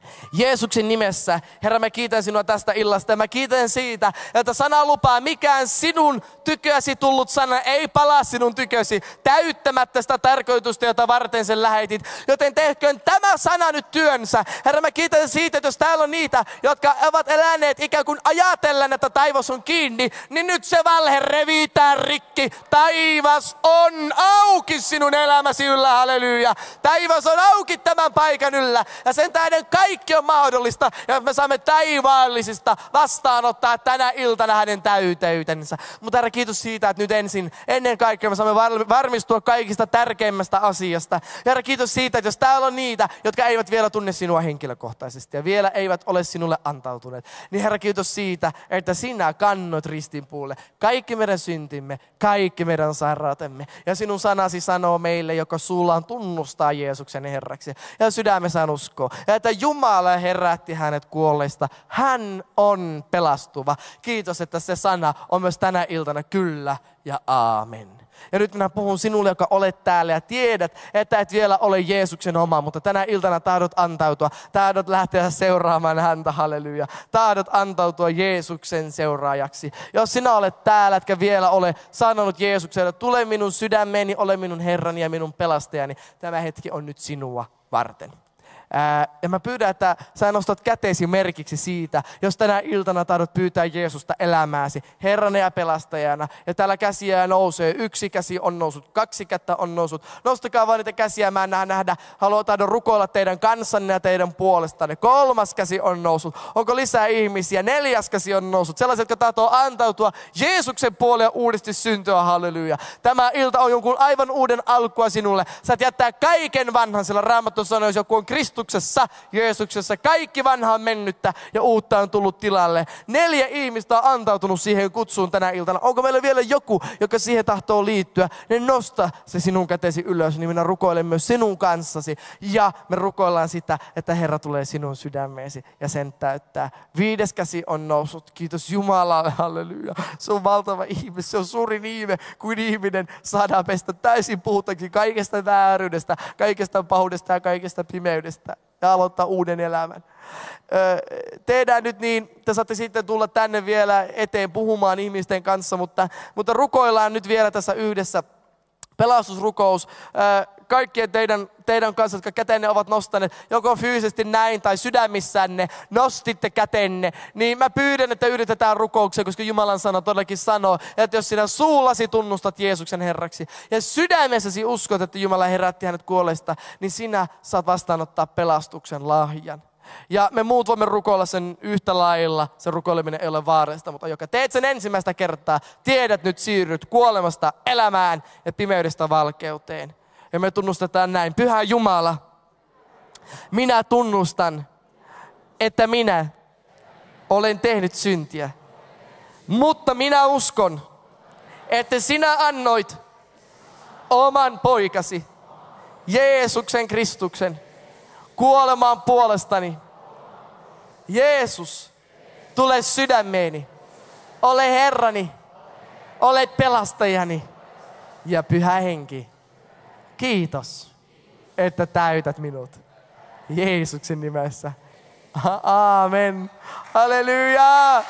Jeesuksen nimessä, Herra, mä kiitän sinua tästä illasta ja mä kiitän siitä, että sana lupaa, mikään sinun tykösi tullut sana ei palaa sinun tykösi täyttämättä sitä tarkoitusta, jota varten sen lähetit. Joten tehköön tämä sana nyt työnsä. Herra, mä kiitän siitä, että jos täällä on niitä, jotka ovat eläneet ikään kuin ajatellen, että taivas on kiinni, niin nyt se valhe revitään rikki. Taivas on auki sinun elämäsi yllä, halleluja. Taivas on auki tämän paikan yllä ja sen tähden kaikki on mahdollista ja me saamme taivaallisista vastaanottaa tänä iltana hänen täyteytensä. Mutta Herra, kiitos siitä, että nyt ensin, ennen kaikkea me saamme varmistua kaikista tärkeimmästä asiasta. Herra, kiitos siitä, että jos täällä on niitä, jotka eivät vielä tunne sinua henkilökohtaisesti ja vielä eivät ole sinulle antautuneet, niin Herra, kiitos siitä, että sinä kannot ristinpuulle kaikki meidän syntimme, kaikki meidän sairautemme. Ja sinun sanasi sanoo meille, joka suullaan tunnustaa Jeesuksen Herraksi ja sydämessään uskoo, ja että Jumala herätti hänet kuolleista. Hän on pelastuva. Kiitos, että se sana on myös tänä iltana kyllä ja aamen. Ja nyt minä puhun sinulle, joka olet täällä ja tiedät, että et vielä ole Jeesuksen oma, mutta tänä iltana tahdot antautua. Tahdot lähteä seuraamaan häntä, halleluja. Tahdot antautua Jeesuksen seuraajaksi. Jos sinä olet täällä, etkä vielä ole sanonut Jeesukselle, tule minun sydämeeni, ole minun Herrani ja minun pelastajani. Tämä hetki on nyt sinua varten. Ää, ja mä pyydän, että sä nostat käteesi merkiksi siitä, jos tänä iltana tahdot pyytää Jeesusta elämääsi Herrana ja pelastajana. Ja täällä käsiä nousee. Yksi käsi on noussut, kaksi kättä on noussut. Nostakaa vaan niitä käsiä, mä en nähdä. Haluan tahdon rukoilla teidän kanssanne ja teidän puolestanne. Kolmas käsi on noussut. Onko lisää ihmisiä? Neljäs käsi on noussut. Sellaiset, jotka tahtoo antautua Jeesuksen puolelle ja uudesti syntyä, halleluja. Tämä ilta on jonkun aivan uuden alkua sinulle. Sä et jättää kaiken vanhan, sillä Raamattu sanoo, jos joku on Kristus, Jeesuksessa kaikki vanha on mennyttä ja uutta on tullut tilalle. Neljä ihmistä on antautunut siihen kutsuun tänä iltana. Onko meillä vielä joku, joka siihen tahtoo liittyä? Niin nosta se sinun kätesi ylös, niin minä rukoilen myös sinun kanssasi. Ja me rukoillaan sitä, että Herra tulee sinun sydämeesi ja sen täyttää. Viides käsi on noussut. Kiitos Jumalalle, halleluja. Se on valtava ihme, se on suurin ihme, kuin ihminen saadaan pestä täysin puhutakin kaikesta vääryydestä, kaikesta pahuudesta ja kaikesta pimeydestä. Ja aloittaa uuden elämän. Öö, tehdään nyt niin, te saatte sitten tulla tänne vielä eteen puhumaan ihmisten kanssa, mutta, mutta rukoillaan nyt vielä tässä yhdessä. Pelastusrukous. Öö, kaikkien teidän, teidän kanssa, jotka kätenne ovat nostaneet, joko fyysisesti näin tai sydämissänne, nostitte kätenne, niin mä pyydän, että yritetään rukouksia, koska Jumalan sana todellakin sanoo, että jos sinä suullasi tunnustat Jeesuksen Herraksi ja sydämessäsi uskot, että Jumala herätti hänet kuolleista, niin sinä saat vastaanottaa pelastuksen lahjan. Ja me muut voimme rukoilla sen yhtä lailla. Se rukoileminen ei ole vaarallista, mutta joka teet sen ensimmäistä kertaa, tiedät nyt siirryt kuolemasta elämään ja pimeydestä valkeuteen. Ja me tunnustetaan näin. Pyhä Jumala, minä tunnustan, että minä olen tehnyt syntiä. Mutta minä uskon, että sinä annoit oman poikasi, Jeesuksen Kristuksen, kuolemaan puolestani. Jeesus, tule sydämeeni. Ole Herrani, ole pelastajani ja Pyhä Henki. Kiitos, että täytät minut. Jeesuksen nimessä. Aamen. Halleluja.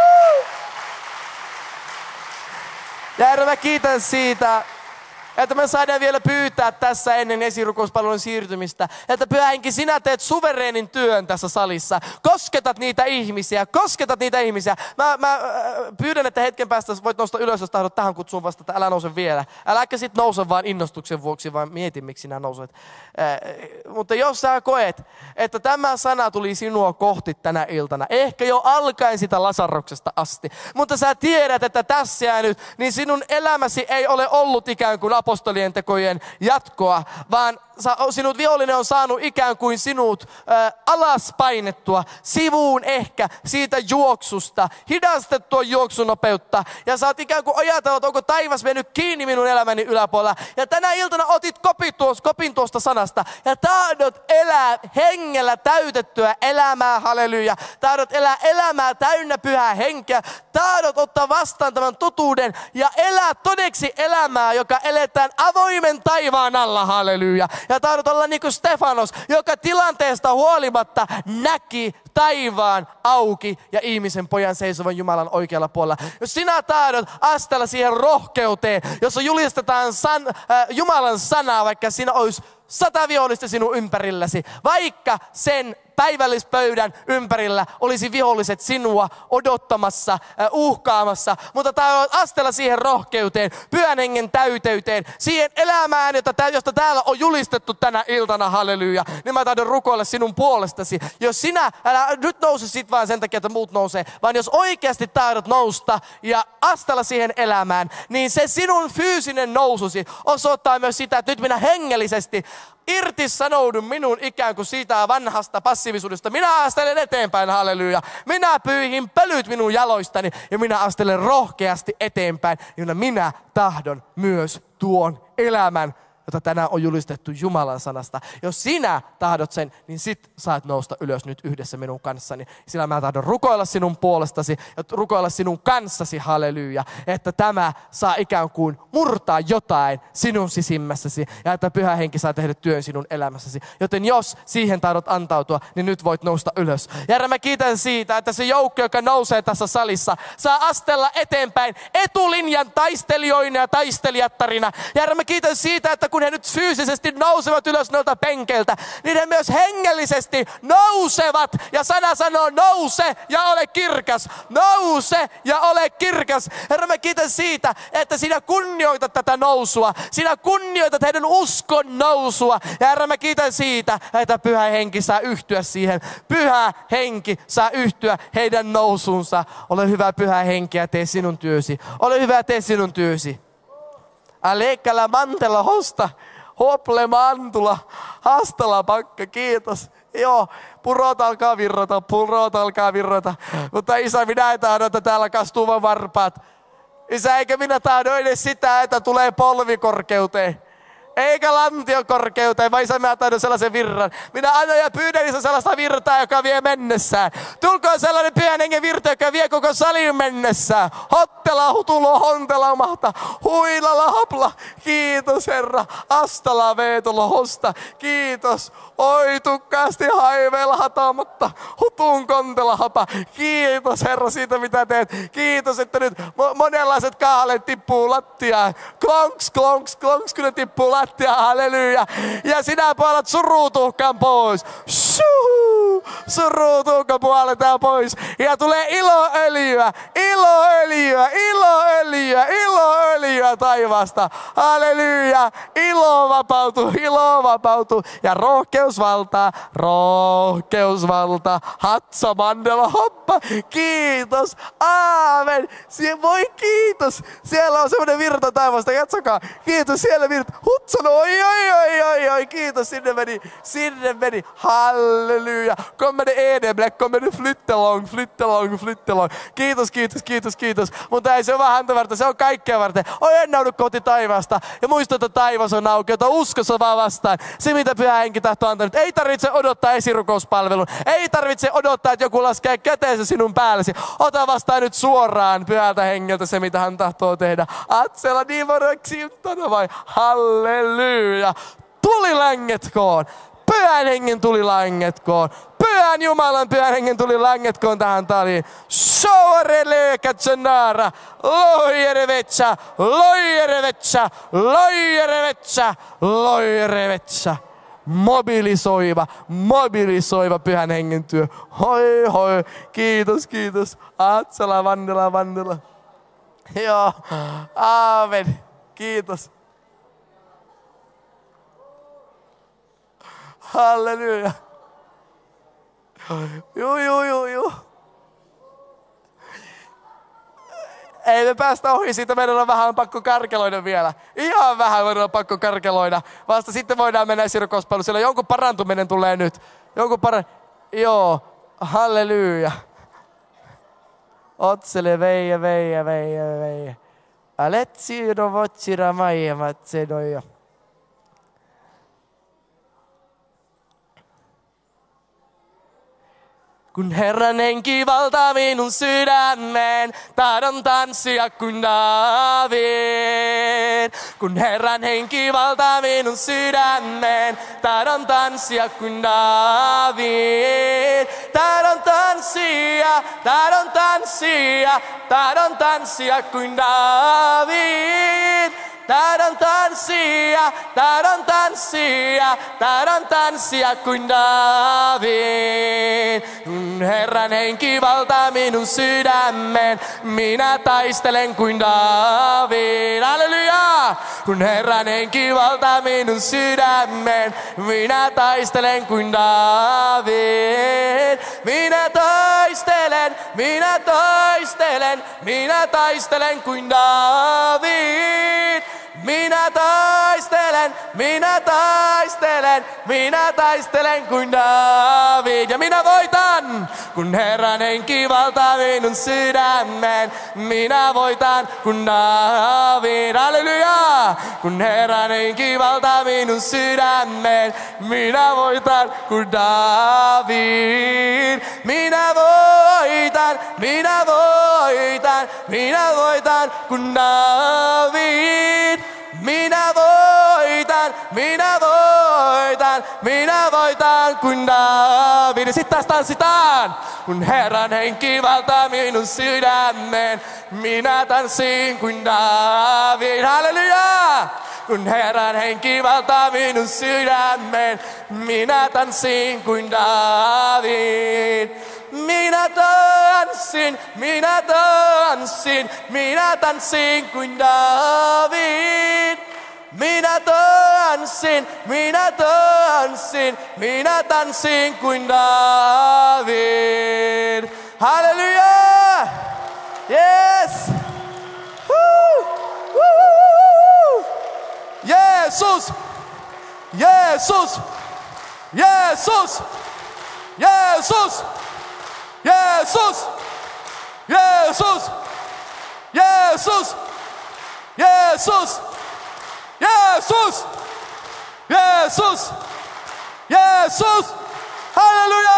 Ja Herra, mä kiitän siitä, että me saadaan vielä pyytää tässä ennen esirukouspalvelun siirtymistä, että Pyhä Henki, sinä teet suvereenin työn tässä salissa. Kosketat niitä ihmisiä, kosketat niitä ihmisiä. Mä, mä pyydän, että hetken päästä voit nousta ylös, jos tahdot tähän kutsuun vastata. Älä nouse vielä. Äläkä sit nouse vaan innostuksen vuoksi, vaan mieti, miksi sinä nouset. Äh, mutta jos sä koet, että tämä sana tuli sinua kohti tänä iltana, ehkä jo alkaen sitä Lasaroksesta asti, mutta sä tiedät, että tässä ja nyt, niin sinun elämäsi ei ole ollut ikään kuin apostolien tekojen jatkoa, vaan sinut vihollinen on saanut ikään kuin sinut ä, alas painettua, sivuun ehkä siitä juoksusta, hidastettua juoksunopeutta. Ja sä oot ikään kuin ajatellut, onko taivas mennyt kiinni minun elämäni yläpuolella. Ja tänä iltana otit kopin tuosta sanasta ja tahdot elää hengellä täytettyä elämää, halleluja. Tahdot elää elämää täynnä Pyhää Henkeä. Tahdot ottaa vastaan tämän totuuden ja elää todeksi elämää, joka eletään avoimen taivaan alla, halleluja. Ja tahdot olla niin kuin Stefanos, joka tilanteesta huolimatta näki taivaan auki ja ihmisen pojan seisovan Jumalan oikealla puolella. Jos sinä tahdot astella siihen rohkeuteen, jossa julistetaan san, äh, Jumalan sanaa, vaikka siinä olisi sata vihollista sinun ympärilläsi, vaikka sen päivällispöydän ympärillä olisi viholliset sinua odottamassa, äh, uhkaamassa, mutta tahdot astella siihen rohkeuteen, Pyhän Hengen täyteyteen, siihen elämään, jota, josta täällä on julistettu tänä iltana, halleluja, niin mä tahdon rukoilla sinun puolestasi. Jos sinä, älä nyt nouse sit vaan sen takia, että muut nousee, vaan jos oikeasti tahdot nousta ja astella siihen elämään, niin se sinun fyysinen noususi osoittaa myös sitä, että nyt minä hengellisesti irtisanoudun minun ikään kuin siitä vanhasta passiivisuudesta. Minä astelen eteenpäin, halleluja. Minä pyyhin pölyt minun jaloistani ja minä astelen rohkeasti eteenpäin, jona minä tahdon myös tuon elämän, jota tänään on julistettu Jumalan sanasta. Jos sinä tahdot sen, niin sit saat nousta ylös nyt yhdessä minun kanssani. Sillä mä tahdon rukoilla sinun puolestasi ja rukoilla sinun kanssasi, halleluja, että tämä saa ikään kuin murtaa jotain sinun sisimmässäsi ja että Pyhä Henki saa tehdä työn sinun elämässäsi. Joten jos siihen tahdot antautua, niin nyt voit nousta ylös. Herra, mä kiitän siitä, että se joukko, joka nousee tässä salissa, saa astella eteenpäin etulinjan taistelijoina ja taistelijattarina. Herra, mä kiitän siitä, että kun he nyt fyysisesti nousevat ylös noilta penkeiltä, niin he myös hengellisesti nousevat. Ja sana sanoo, nouse ja ole kirkas. Nouse ja ole kirkas. Herra, mä kiitän siitä, että sinä kunnioitat tätä nousua. Sinä kunnioitat heidän uskon nousua. Ja Herra, mä kiitän siitä, että Pyhä Henki saa yhtyä siihen. Pyhä Henki saa yhtyä heidän nousunsa. Ole hyvä, Pyhä Henki, ja tee sinun työsi. Ole hyvä, tee sinun työsi. Alekala mantela hosta, hople mantula, hastala pakka, kiitos. Joo, purot alkaa virrata, purot alkaa virrata. Mutta Isä, minä en tahdo, että täällä kastuu vaan varpaat. Isä, eikä minä tahdo edes sitä, että tulee polvikorkeuteen. Eikä lantiokorkeuteen, vaan Isä, minä tahdon sellaisen virran. Minä annan ja pyydän Isä sellaista virtaa, joka vie mennessään. Tulkoon sellainen Pyhän Hengen virta, joka vie koko salin mennessään. Hottela, hutulo, hontela, mahta, huilala, hopla. Kiitos Herra, astala, veetolo, hosta. Kiitos. Oi tukkaasti haiveilla hataamatta, hutun kontela hapa. Kiitos Herra siitä mitä teet. Kiitos, että nyt monenlaiset kaaleet tippuu lattiaan. Klonks, klonks, klonks, kun ne tippuu lattiaan, halleluja. Ja sinä puolet suruutuhkaan pois. Shuhu, suruutuhkaan puoletaan pois. Ja tulee iloöljyä, iloöljyä, iloöljyä, iloöljyä taivaasta. Halleluja, ilo vapautuu, ilo vapautuu. Ja rohkeus Rohkeusvalta, rohkeusvalta, hatsa, mandela, hoppa, kiitos, aamen, Sie- voi kiitos, siellä on semmoinen virta taivasta, katsokaa, kiitos, siellä virta, hutsan, oi, oi, oi, oi, oi, kiitos, sinne meni, sinne meni, halleluja, kommer det edeblek, kommer det flyttelong, flyttelong, flyttelong, kiitos, kiitos, kiitos, kiitos, mutta ei se ole vaan häntä varten, se on kaikkea varten, oi ennaudu kohti taivaasta, ja muista, että taivas on auki, jota uskossa vaan vastaan, se mitä Pyhä Henki tahtoo antaa. Ei tarvitse odottaa esirukouspalvelun. Ei tarvitse odottaa, että joku laskee käteensä sinun päällesi. Ota vastaan nyt suoraan Pyhältä Hengeltä se, mitä hän tahtoo tehdä. Atsela niimoreksiuttana vai? Halleluja. Tuli längetkoon. Pyhän Hengen tuli längetkoon. Pyhän Jumalan Pyhän Hengen tuli längetkoon tähän taliin. Soorelökätsönara. Loijerevetsä. Loijerevetsä. Loijerevetsä. Loijerevetsä. Mobilisoiva, mobilisoiva Pyhän Hengen työ. Hoi, hoi, kiitos, kiitos. Atsala, vandela, vandela. Joo, aamen, kiitos. Halleluja. Juu, juu, juu, juu. Ei me päästä ohi siitä, meidän on vähän pakko karkeloida vielä. Ihan vähän meidän on pakko karkeloida. Vasta sitten voidaan mennä esirukouspalveluun. Siellä jonkun parantuminen tulee nyt. Jonkun para... Joo, halleluja. Otsele veijä, veijä, veijä, veijä. Aletsiino votsira maija matsenoja. Kun Herran henki valtaa minun sydämeen, tahdon tanssia kuin Daavid. Kun Herran henki valtaa minun sydämeen, tahdon tanssia kuin Daavid. Tahdon tanssia, tahdon tanssia, tahdon tanssia kuin Daavid. Tahdon tanssia, tahdon tanssia, tahdon tanssia kuin Daavid. Kun Herran henki valtaa minun sydämeen, minä taistelen kuin Daavid. Halleluja! Kun Herran henki valtaa minun sydämeen, minä taistelen kuin Daavid. Minä taistelen, minä taistelen, minä taistelen kuin Daavid. Minä taistelen, minä taistelen, minä taistelen kuin Daavid. Ja minä voitan, kun Herran henki valtaa minun sydämeen. Minä voitan kuin Daavid. Halleluja! Kun Herran henki valtaa minun sydämeen. Minä voitan kuin Daavid. Minä voitan, minä voitan, minä voitan kuin Daavid. Minä voitan, minä voitan, minä voitan kuin Daavid. Sitten taas tanssitaan. Kun Herran henki valtaa minun sydämeen, minä tanssin kuin Daavid. Halleluja! Kun Herran henki valtaa minun sydämeen, minä tanssin kuin Daavid. Minä tanssin, minä tanssin, minä tanssin kuin Daavid. Minä tanssin, minä tanssin, minä tanssin kuin Daavid. Halleluja! Yes! Woo! Woo! Jeesus! Jeesus! Jeesus! Jeesus! Jeesus! Jeesus! Jeesus! Jeesus! Jeesus! Jeesus! Jeesus! Halleluja!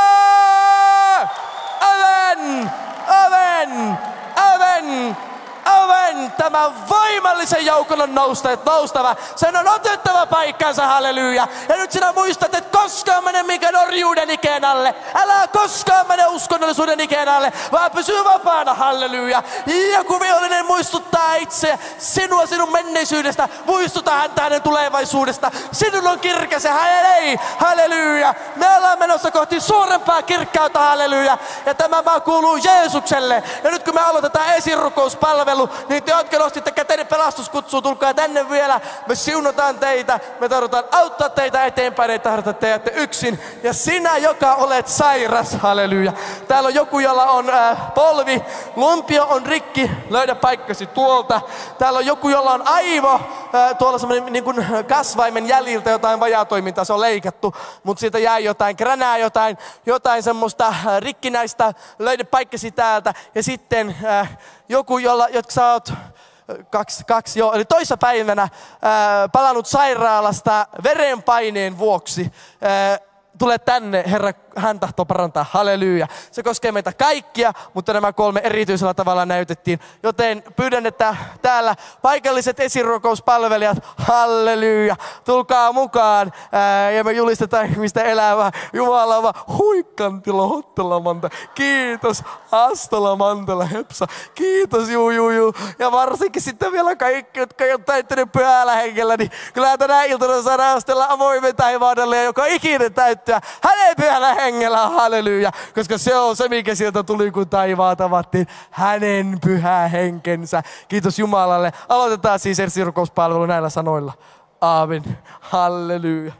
Amen! Amen! Amen! Amen! Tämä voimallisen joukon on noustat, noustava. Sen on otettava paikkansa, halleluja. Ja nyt sinä muistat, että koskaan mene minkään orjuuden ikeen alle. Älä koskaan mene uskonnollisuuden ikeen alle, vaan pysy vapaana, halleluja. Ja kun vihollinen muistuttaa itseä, sinua sinun menneisyydestä, muistuta häntä hänen tulevaisuudesta. Sinun on kirkas ja hei, halleluja. Me ollaan menossa kohti suurempaa kirkkautta, halleluja. Ja tämä maa kuuluu Jeesukselle. Ja nyt kun me aloitetaan esirukouspalvelu, niin te, jotka nostitte käteinen pelastuskutsua, tulkaa tänne vielä. Me siunataan teitä. Me tahdotaan auttaa teitä eteenpäin. Ei tahdota teitä yksin. Ja sinä, joka olet sairas, halleluja. Täällä on joku, jolla on äh, polvi. Lumpio on rikki. Löydä paikkasi tuolta. Täällä on joku, jolla on aivo. Äh, tuolla semmoinen niin kuin kasvaimen jäljiltä jotain vajaatoimintaa. Se on leikattu. Mutta siitä jäi jotain kränää, jotain, jotain semmoista äh, rikkinäistä. Löydä paikkasi täältä. Ja sitten äh, joku, jolla, jotka sä oot, kaksi, kaksi joo, eli toissapäivänä ää, palannut sairaalasta verenpaineen vuoksi. Ää, tule tänne, Herra, hän tahtoo parantaa, halleluja. Se koskee meitä kaikkia, mutta nämä kolme erityisellä tavalla näytettiin. Joten pyydän, että täällä paikalliset esirukouspalvelijat, halleluja, tulkaa mukaan. Ää, ja me julistetaan ihmistä elävää Jumalaa, huikkantila, hottelamanta. Kiitos, astola, mantala, hepsa. Kiitos, juu, juu, juu. Ja varsinkin sitten vielä kaikki, jotka on täyttänyt pyhällä hengellä, niin kyllä tänä iltana saadaan astella avoimen taivaadelle ja joka ikinen täyttyä hänen pyhällä hengellä, halleluja. Koska se on se, mikä sieltä tuli, kun taivaat avattiin, hänen pyhä henkensä. Kiitos Jumalalle. Aloitetaan siis esirukouspalvelu näillä sanoilla. Aamen. Halleluja.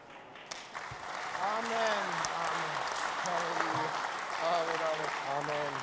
Amen. Amen.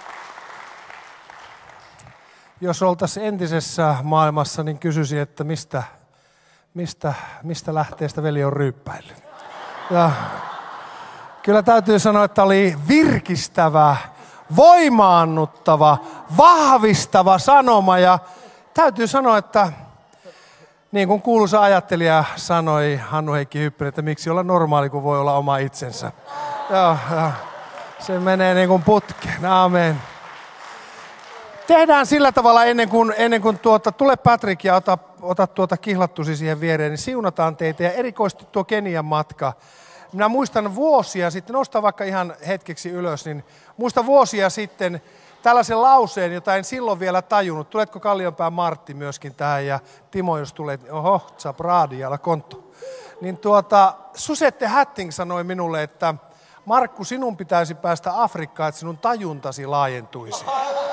Jos oltaisiin entisessä maailmassa, niin kysyisin, että mistä, mistä, mistä lähteestä veli on ryyppäillyt. Ja kyllä täytyy sanoa, että oli virkistävä, voimaannuttava, vahvistava sanoma. Ja täytyy sanoa, että niin kuin kuuluisa ajattelija sanoi, Hannu Heikki Hyppinen, että miksi olla normaali, kun voi olla oma itsensä. Ja, ja, Se menee niin kuin putkeen. Amen. Tehdään sillä tavalla ennen kuin, ennen kuin tuota, tule Patrick ja ota, ota tuota kihlattusi siihen viereen, niin siunataan teitä ja erikoisesti tuo Kenian matka. Minä muistan vuosia sitten, nosta vaikka ihan hetkeksi ylös, niin muistan vuosia sitten tällaisen lauseen, jota en silloin vielä tajunnut. Tuletko Kallionpään Martti myöskin tähän ja Timo, jos tulet, oho, tsapradi, ala konto. Niin tuota, Susette Hatting sanoi minulle, että Markku, sinun pitäisi päästä Afrikkaan, että sinun tajuntasi laajentuisi.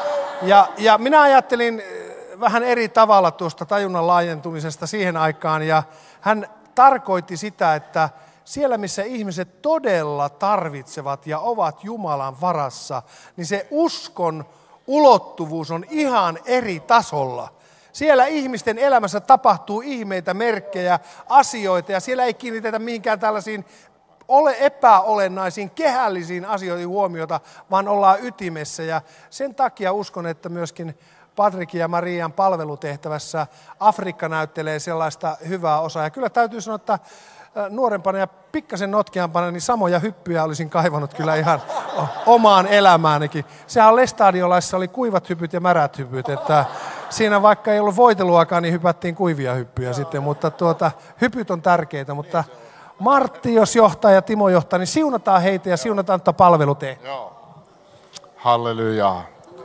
Ja, ja minä ajattelin vähän eri tavalla tuosta tajunnan laajentumisesta siihen aikaan, ja hän tarkoitti sitä, että siellä missä ihmiset todella tarvitsevat ja ovat Jumalan varassa, niin se uskon ulottuvuus on ihan eri tasolla. Siellä ihmisten elämässä tapahtuu ihmeitä, merkkejä, asioita, ja siellä ei kiinnitetä mihinkään tällaisiin ole epäolennaisiin, kehällisiin asioihin huomiota, vaan ollaan ytimessä. Ja sen takia uskon, että myöskin Patrikin ja Marian palvelutehtävässä Afrikka näyttelee sellaista hyvää osaa. Ja kyllä täytyy sanoa, että nuorempana ja pikkasen notkeampana, niin samoja hyppyjä olisin kaivannut kyllä ihan omaan elämäänikin. Sehän Lestadiolaissa oli kuivat hypyt ja märät hypyt, että siinä vaikka ei ollut voiteluakaan, niin hypättiin kuivia hyppyjä sitten, mutta tuota, hypyt on tärkeitä, mutta Martti, jos johtaa ja Timo johtaa, niin siunataan heitä ja siunataan tuota palvelutehtävää. Joo. Halleluja.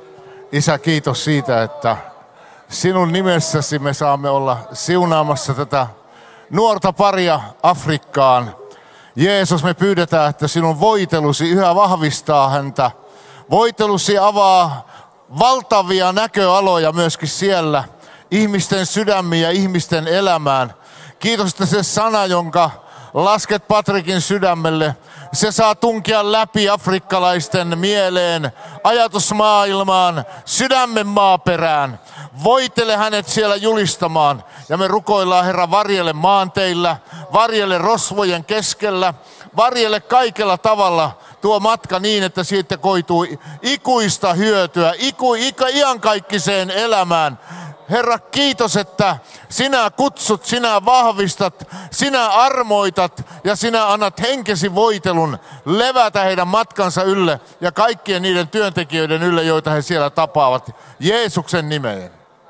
Isä, kiitos siitä, että sinun nimessäsi me saamme olla siunaamassa tätä nuorta paria Afrikkaan. Jeesus, me pyydetään, että sinun voitelusi yhä vahvistaa häntä. Voitelusi avaa valtavia näköaloja myöskin siellä ihmisten sydämiin ja ihmisten elämään. Kiitos, että se sana, jonka lasket Patrikin sydämelle, se saa tunkia läpi afrikkalaisten mieleen, ajatusmaailmaan, sydämen maaperään. Voitele hänet siellä julistamaan. Ja me rukoillaan, Herra, varjele maanteillä, varjele rosvojen keskellä, varjele kaikella tavalla tuo matka niin, että siitä koituu ikuista hyötyä, iku, iku, iankaikkiseen elämään. Herra, kiitos, että sinä kutsut, sinä vahvistat, sinä armoitat ja sinä annat henkesi voitelun levätä heidän matkansa ylle ja kaikkien niiden työntekijöiden ylle, joita he siellä tapaavat. Jeesuksen nimeen.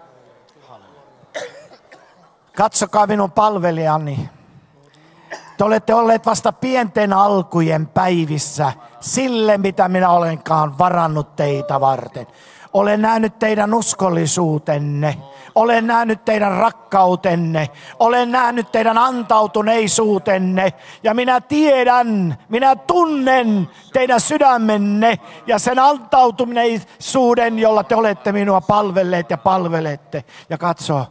Katsokaa minun palvelijani. Te olette olleet vasta pienten alkujen päivissä sille, mitä minä olenkaan varannut teitä varten. Olen nähnyt teidän uskollisuutenne. Olen nähnyt teidän rakkautenne. Olen nähnyt teidän antautuneisuutenne. Ja minä tiedän, minä tunnen teidän sydämenne ja sen antautuneisuuden, jolla te olette minua palvelleet ja palvelette. Ja katso,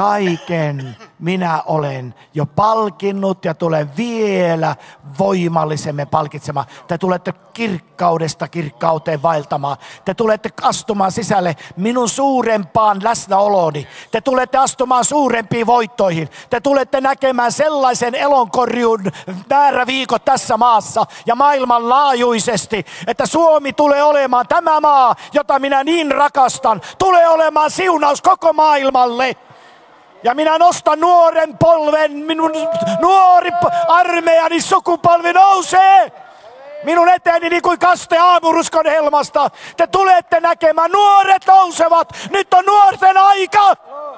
kaiken minä olen jo palkinnut ja tulen vielä voimallisemmin palkitsemaan. Te tulette kirkkaudesta kirkkauteen vaeltamaan. Te tulette astumaan sisälle minun suurempaan läsnäoloni. Te tulette astumaan suurempiin voittoihin. Te tulette näkemään sellaisen elonkorjuun määräviikot tässä maassa ja maailmanlaajuisesti, että Suomi tulee olemaan tämä maa, jota minä niin rakastan, tulee olemaan siunaus koko maailmalle. Ja minä nostan nuoren polven, minun nuori armeijani sukupolvi nousee minun eteeni niin kuin kaste aamuruskon helmasta. Te tulette näkemään, nuoret nousevat, nyt on nuorten aika.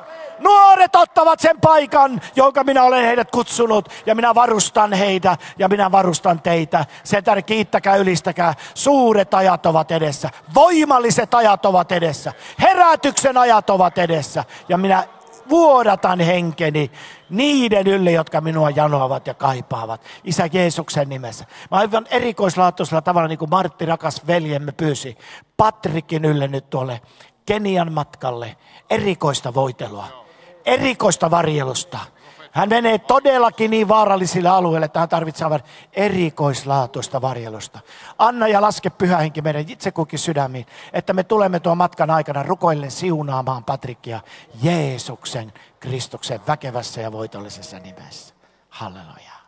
Nuoret ottavat sen paikan, jonka minä olen heidät kutsunut, ja minä varustan heitä ja minä varustan teitä. Sen tähden kiittäkää, ylistäkää. Suuret ajat ovat edessä, voimalliset ajat ovat edessä, herätyksen ajat ovat edessä, ja minä vuodatan henkeni niiden ylle, jotka minua janoavat ja kaipaavat. Isä Jeesuksen nimessä. Mä aivan erikoislaatuisella tavalla, niin kuin Martti, rakas veljemme, pyysi Patrikin ylle nyt tuolle Kenian matkalle erikoista voitelua, erikoista varjelusta. Hän menee todellakin niin vaarallisille alueille, että hän tarvitsee aivan erikoislaatuista varjelusta. Anna ja laske Pyhä Henki meidän itse kukin sydämiin, että me tulemme tuon matkan aikana rukoillen siunaamaan Patrikia Jeesuksen Kristuksen väkevässä ja voitollisessa nimessä. Halleluja.